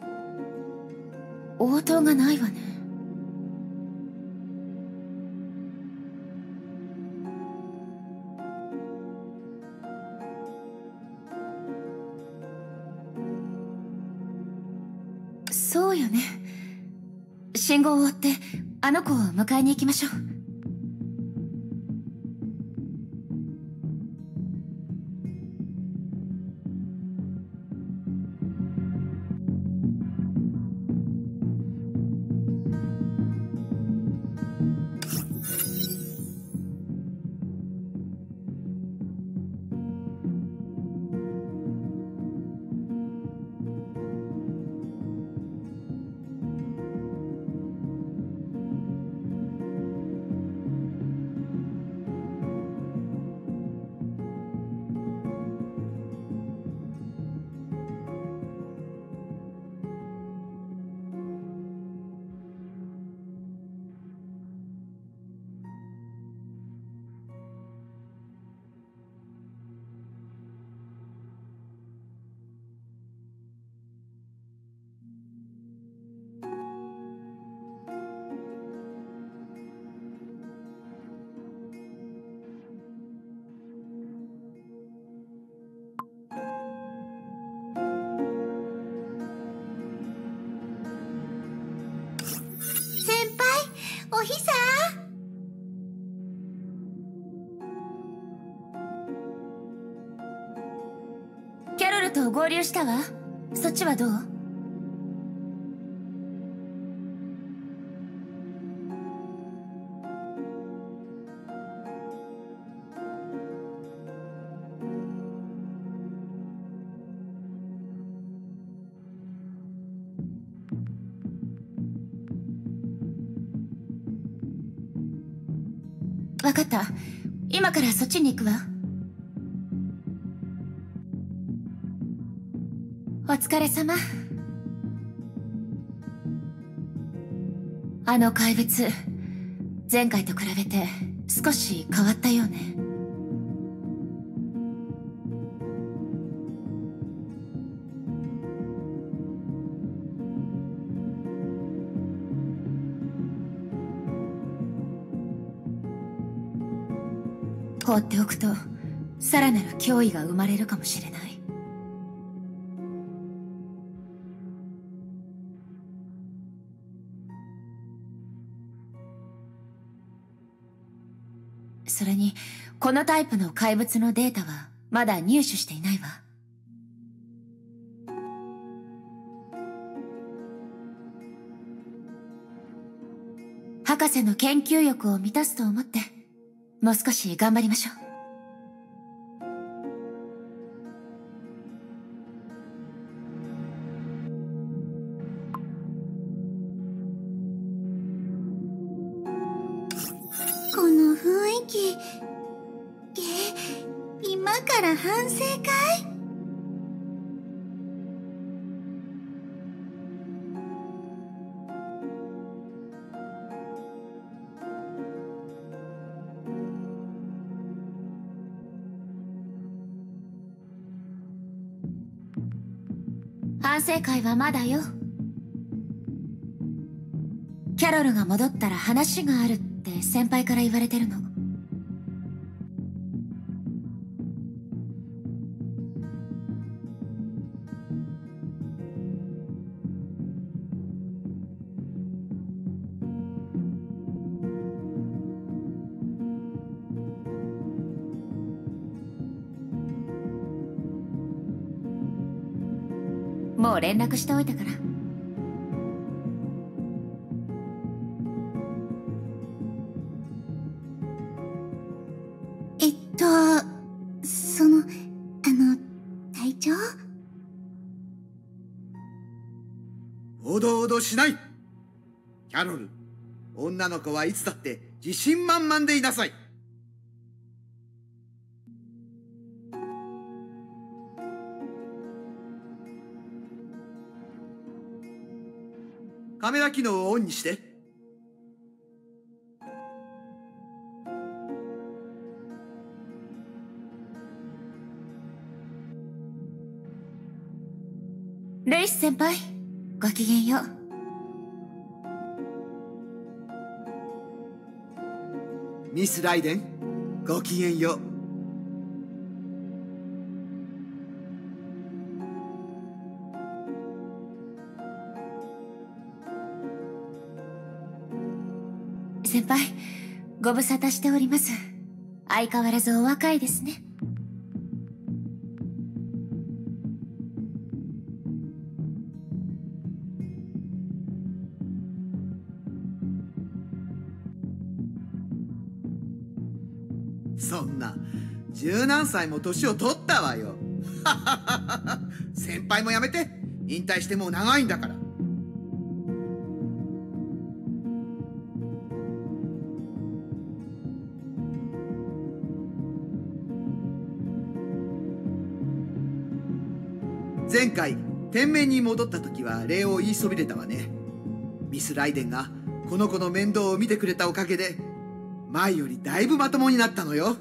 応答がないわね。そうよね。信号を追ってあの子を迎えに行きましょう。 ルと合流したわ。そっちはどう？わかった。今からそっちに行くわ。お疲れ様。あの怪物、前回と比べて少し変わったようね。放っておくとさらなる脅威が生まれるかもしれない。それにこのタイプの怪物のデータはまだ入手していないわ。博士の研究欲を満たすと思ってもう少し頑張りましょう。 この雰囲気。今から反省会？ 反省会はまだよ。キャロルが戻ったら話があるって先輩から言われてるの。もう連絡しておいたから。 隊長？ おどおどしない。キャロル、女の子はいつだって自信満々でいなさい。カメラ機能をオンにして。 レイス先輩、ごきげんよう。 ミス・ライデン、ごきげんよう。 先輩、ご無沙汰しております。相変わらずお若いですね。 そんな十何歳も年を取ったわよ。先輩もやめて。引退してもう長いんだから。前回天命に戻った時は礼を言いそびれたわね。ミス・ライデンがこの子の面倒を見てくれたおかげで前よりだいぶまともになったのよ。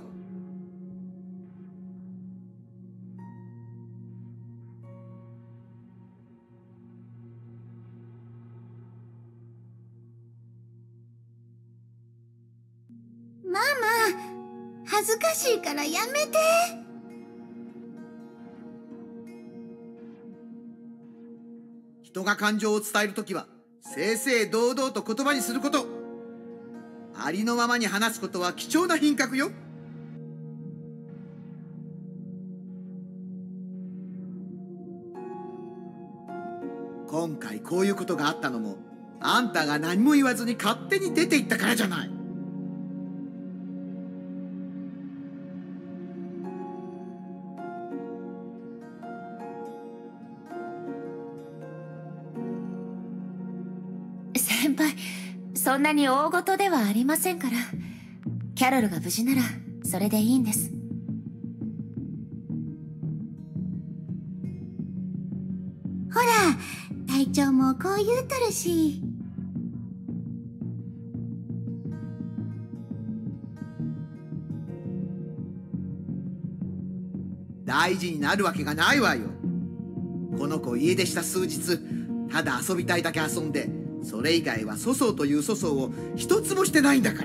ママ、恥ずかしいからやめて。 人が感情を伝えるときは正々堂々と言葉にすること。ありのままに話すことは貴重な品格よ。 今回こういうことがあったのもあんたが何も言わずに勝手に出て行ったからじゃない。 先輩、そんなに大事ではありませんから。キャロルが無事ならそれでいいんです。 ほら、隊長もこう言うとるし。 大事になるわけがないわよ。この子家出した数日、ただ遊びたいだけ遊んで、それ以外は粗相という粗相を一つもしてないんだから。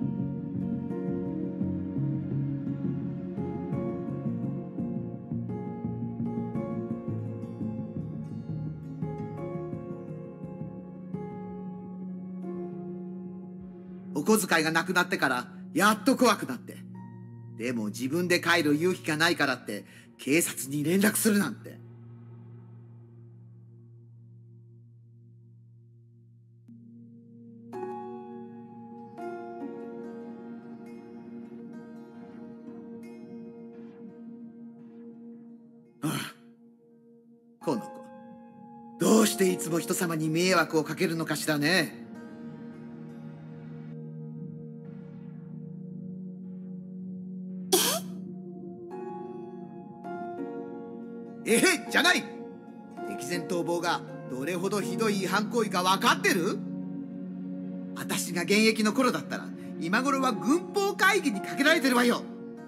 お小遣いがなくなってからやっと怖くなって、でも自分で帰る勇気がないからって警察に連絡するなんて。ああ、この子どうしていつも人様に迷惑をかけるのかしらね。じゃない。敵前逃亡がどれほどひどい違反行為か分かってる？私が現役の頃だったら今頃は軍法会議にかけられてるわよ。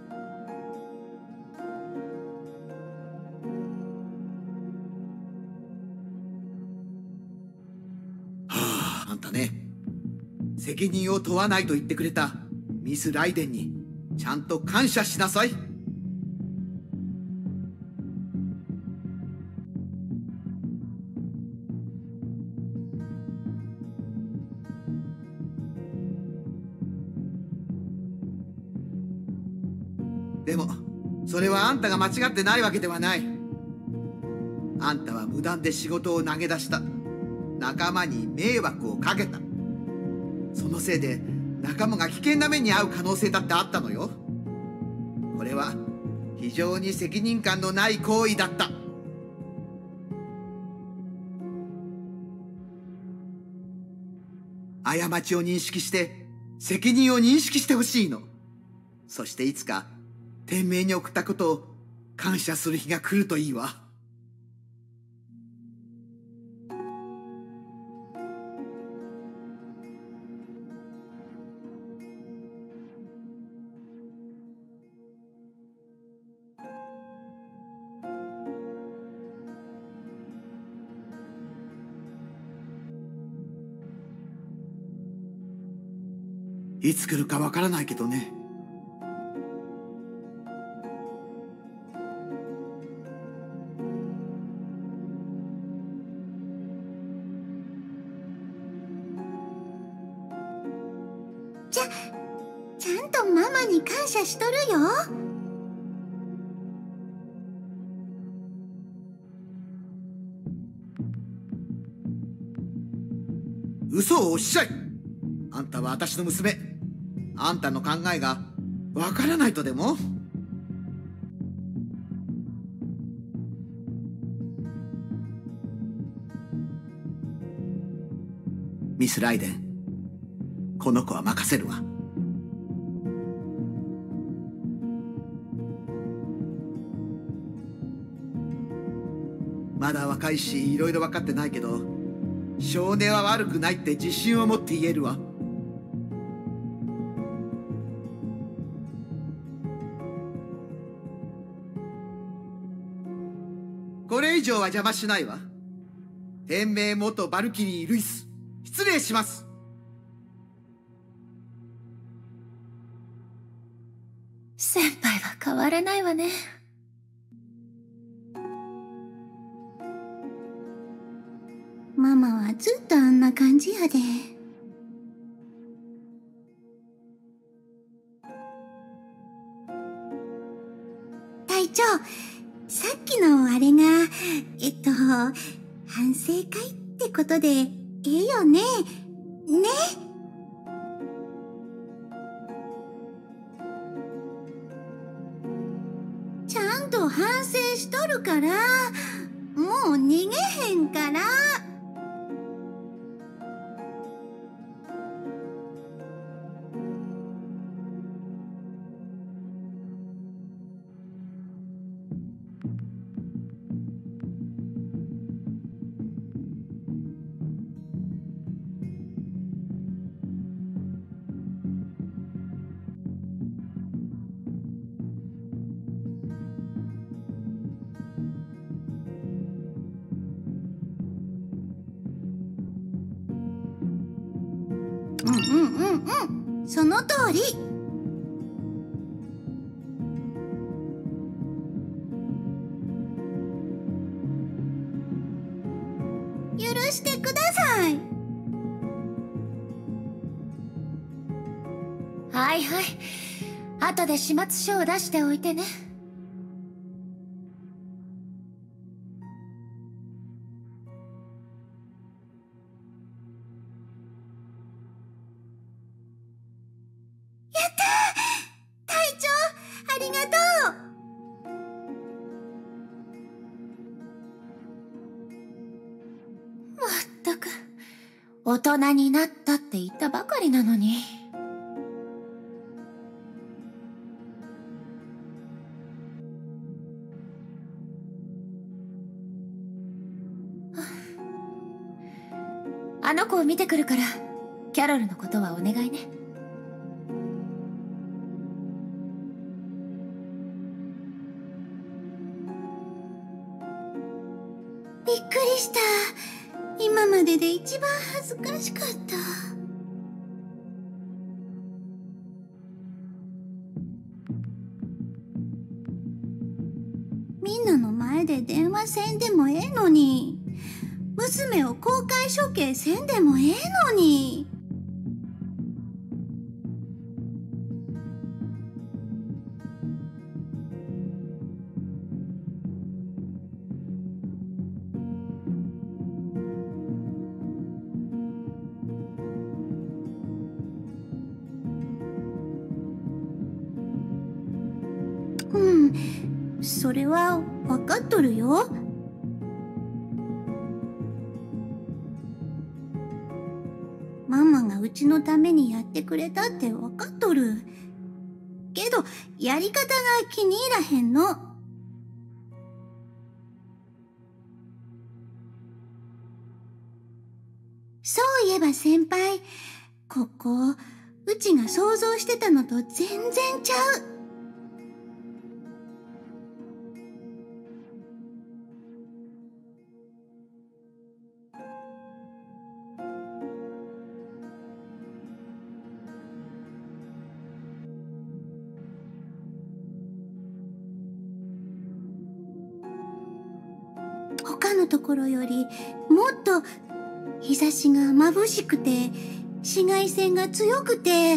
はあ、あんたね、責任を問わないと言ってくれたミス・ライデンにちゃんと感謝しなさい。でもそれはあんたが間違ってないわけではない。あんたは無断で仕事を投げ出した。仲間に迷惑をかけた。そのせいで仲間が危険な目に遭う可能性だってあったのよ。これは非常に責任感のない行為だった。過ちを認識して責任を認識してほしいの。そしていつか天命に送ったことを感謝する日が来るといいわ。いつ来るかわからないけどね。 ちゃんとママに感謝しとるよ。 嘘をおっしゃい。あんたは私の娘。あんたの考えがわからないとでも？ミス・ライデン、この子は任せるわ。まだ若いしいろいろ分かってないけど、少年は悪くないって自信を持って言えるわ。これ以上は邪魔しないわ。天命元バルキリー・ルイス、失礼します。 先輩は変われないわね。 ママはずっとあんな感じやで。隊長、さっきのあれが、 反省会ってことでええよね。ね。ちゃんと反省しとるから、もう逃げへんから。その通り。許してください。 はいはい。後で始末書を出しておいてね。 隊長、ありがとう。 まったく、大人になったって言ったばかりなのに。あの子を見てくるから、キャロルのことはお願いね。 びっくりした。今までで一番恥ずかしかった。みんなの前で電話せんでもええのに、娘を公開処刑せんでもええのに。それは分かっとるよ。ママがうちのためにやってくれたって分かっとる。けど、やり方が気に入らへんの。そういえば先輩、ここ、うちが想像してたのと全然ちゃう。他のところよりもっと日差しが眩しくて紫外線が強くて、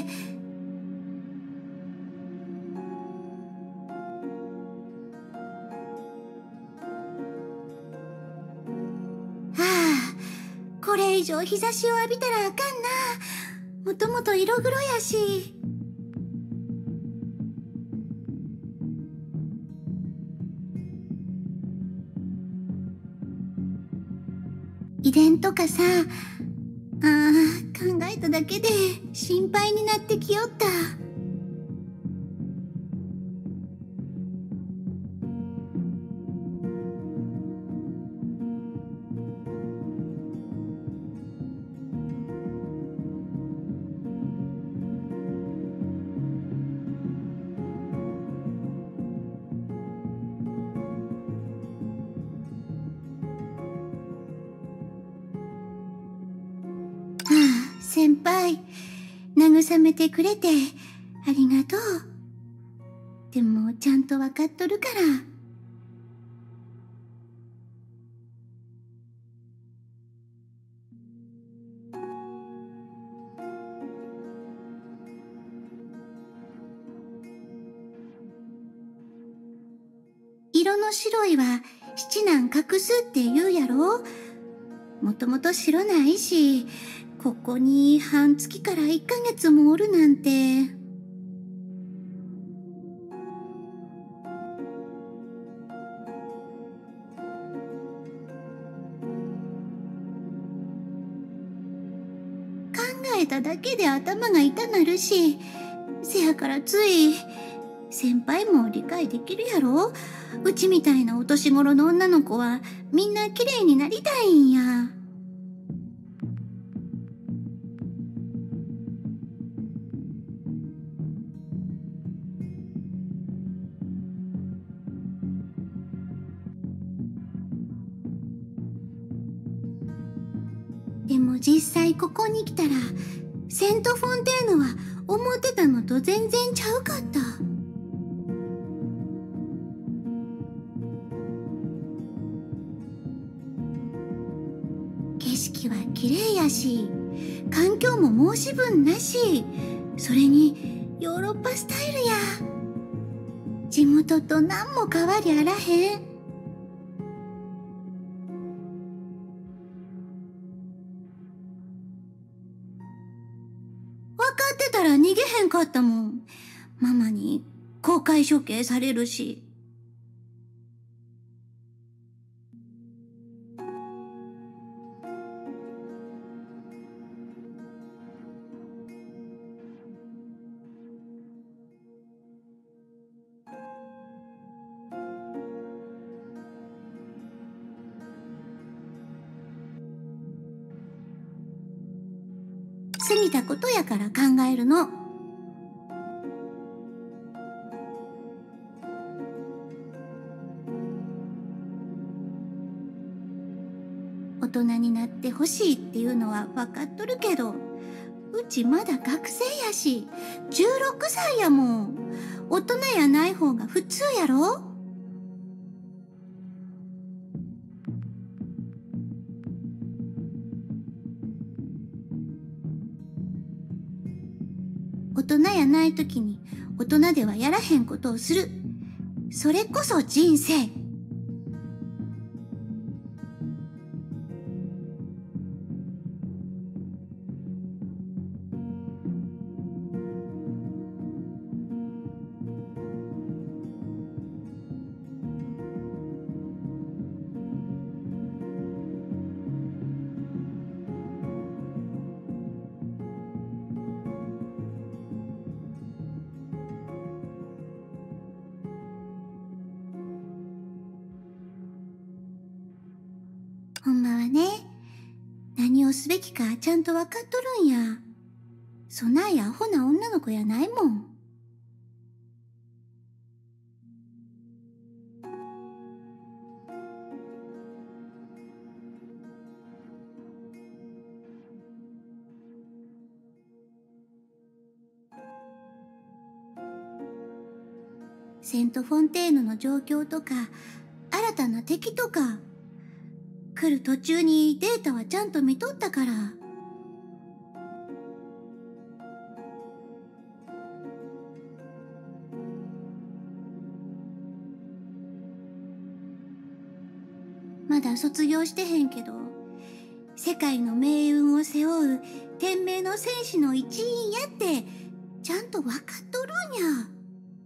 これ以上日差しを浴びたらあかんな。もともと色黒やし。遺伝とかさ、考えただけで心配になってきよった。先輩、慰めてくれてありがとう。でもちゃんとわかっとるから。色の白いは七難隠すって言うやろ。 もともと白ないし、ここに半月から1ヶ月もおるなんて。考えただけで頭が痛なるし、せやからつい、先輩も理解できるやろ？うちみたいなお年頃の女の子はみんな綺麗になりたいんや。でも実際ここに来たら、セントフォンテーヌは思ってたのと全然ちゃうかった。景色は綺麗やし、環境も申し分なし、それにヨーロッパスタイルや。地元と何も変わりあらへん。分かってたら逃げへんかったもん。ママに公開処刑されるし。過ぎたことやから考えるの。大人になってほしいっていうのは分かっとるけど、うちまだ学生やし、16歳やもん。大人やない方が普通やろ？大人やないときに大人ではやらへんことをする。それこそ人生。ほんまはね、何をすべきかちゃんとわかっとるんや。そないアホな女の子やないもん。セントフォンテーヌの状況とか、新たな敵とか、来る途中にデータはちゃんと見とったから。まだ卒業してへんけど、世界の命運を背負う天命の戦士の一員やってちゃんと分かっとるんや。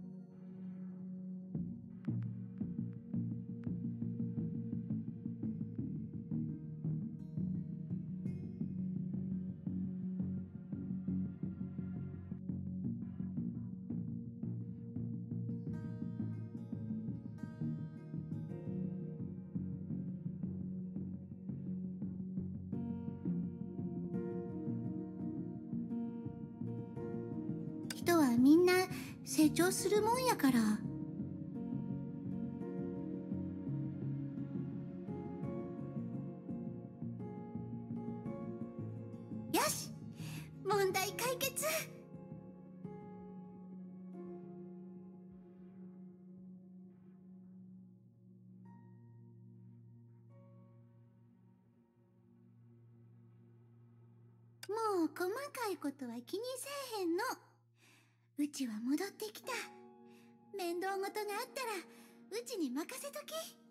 人はみんな成長するもんやから。よし、問題解決。もう細かいことは気にせえへんの。うちは戻ってきた。面倒事があったらうちに任せとき。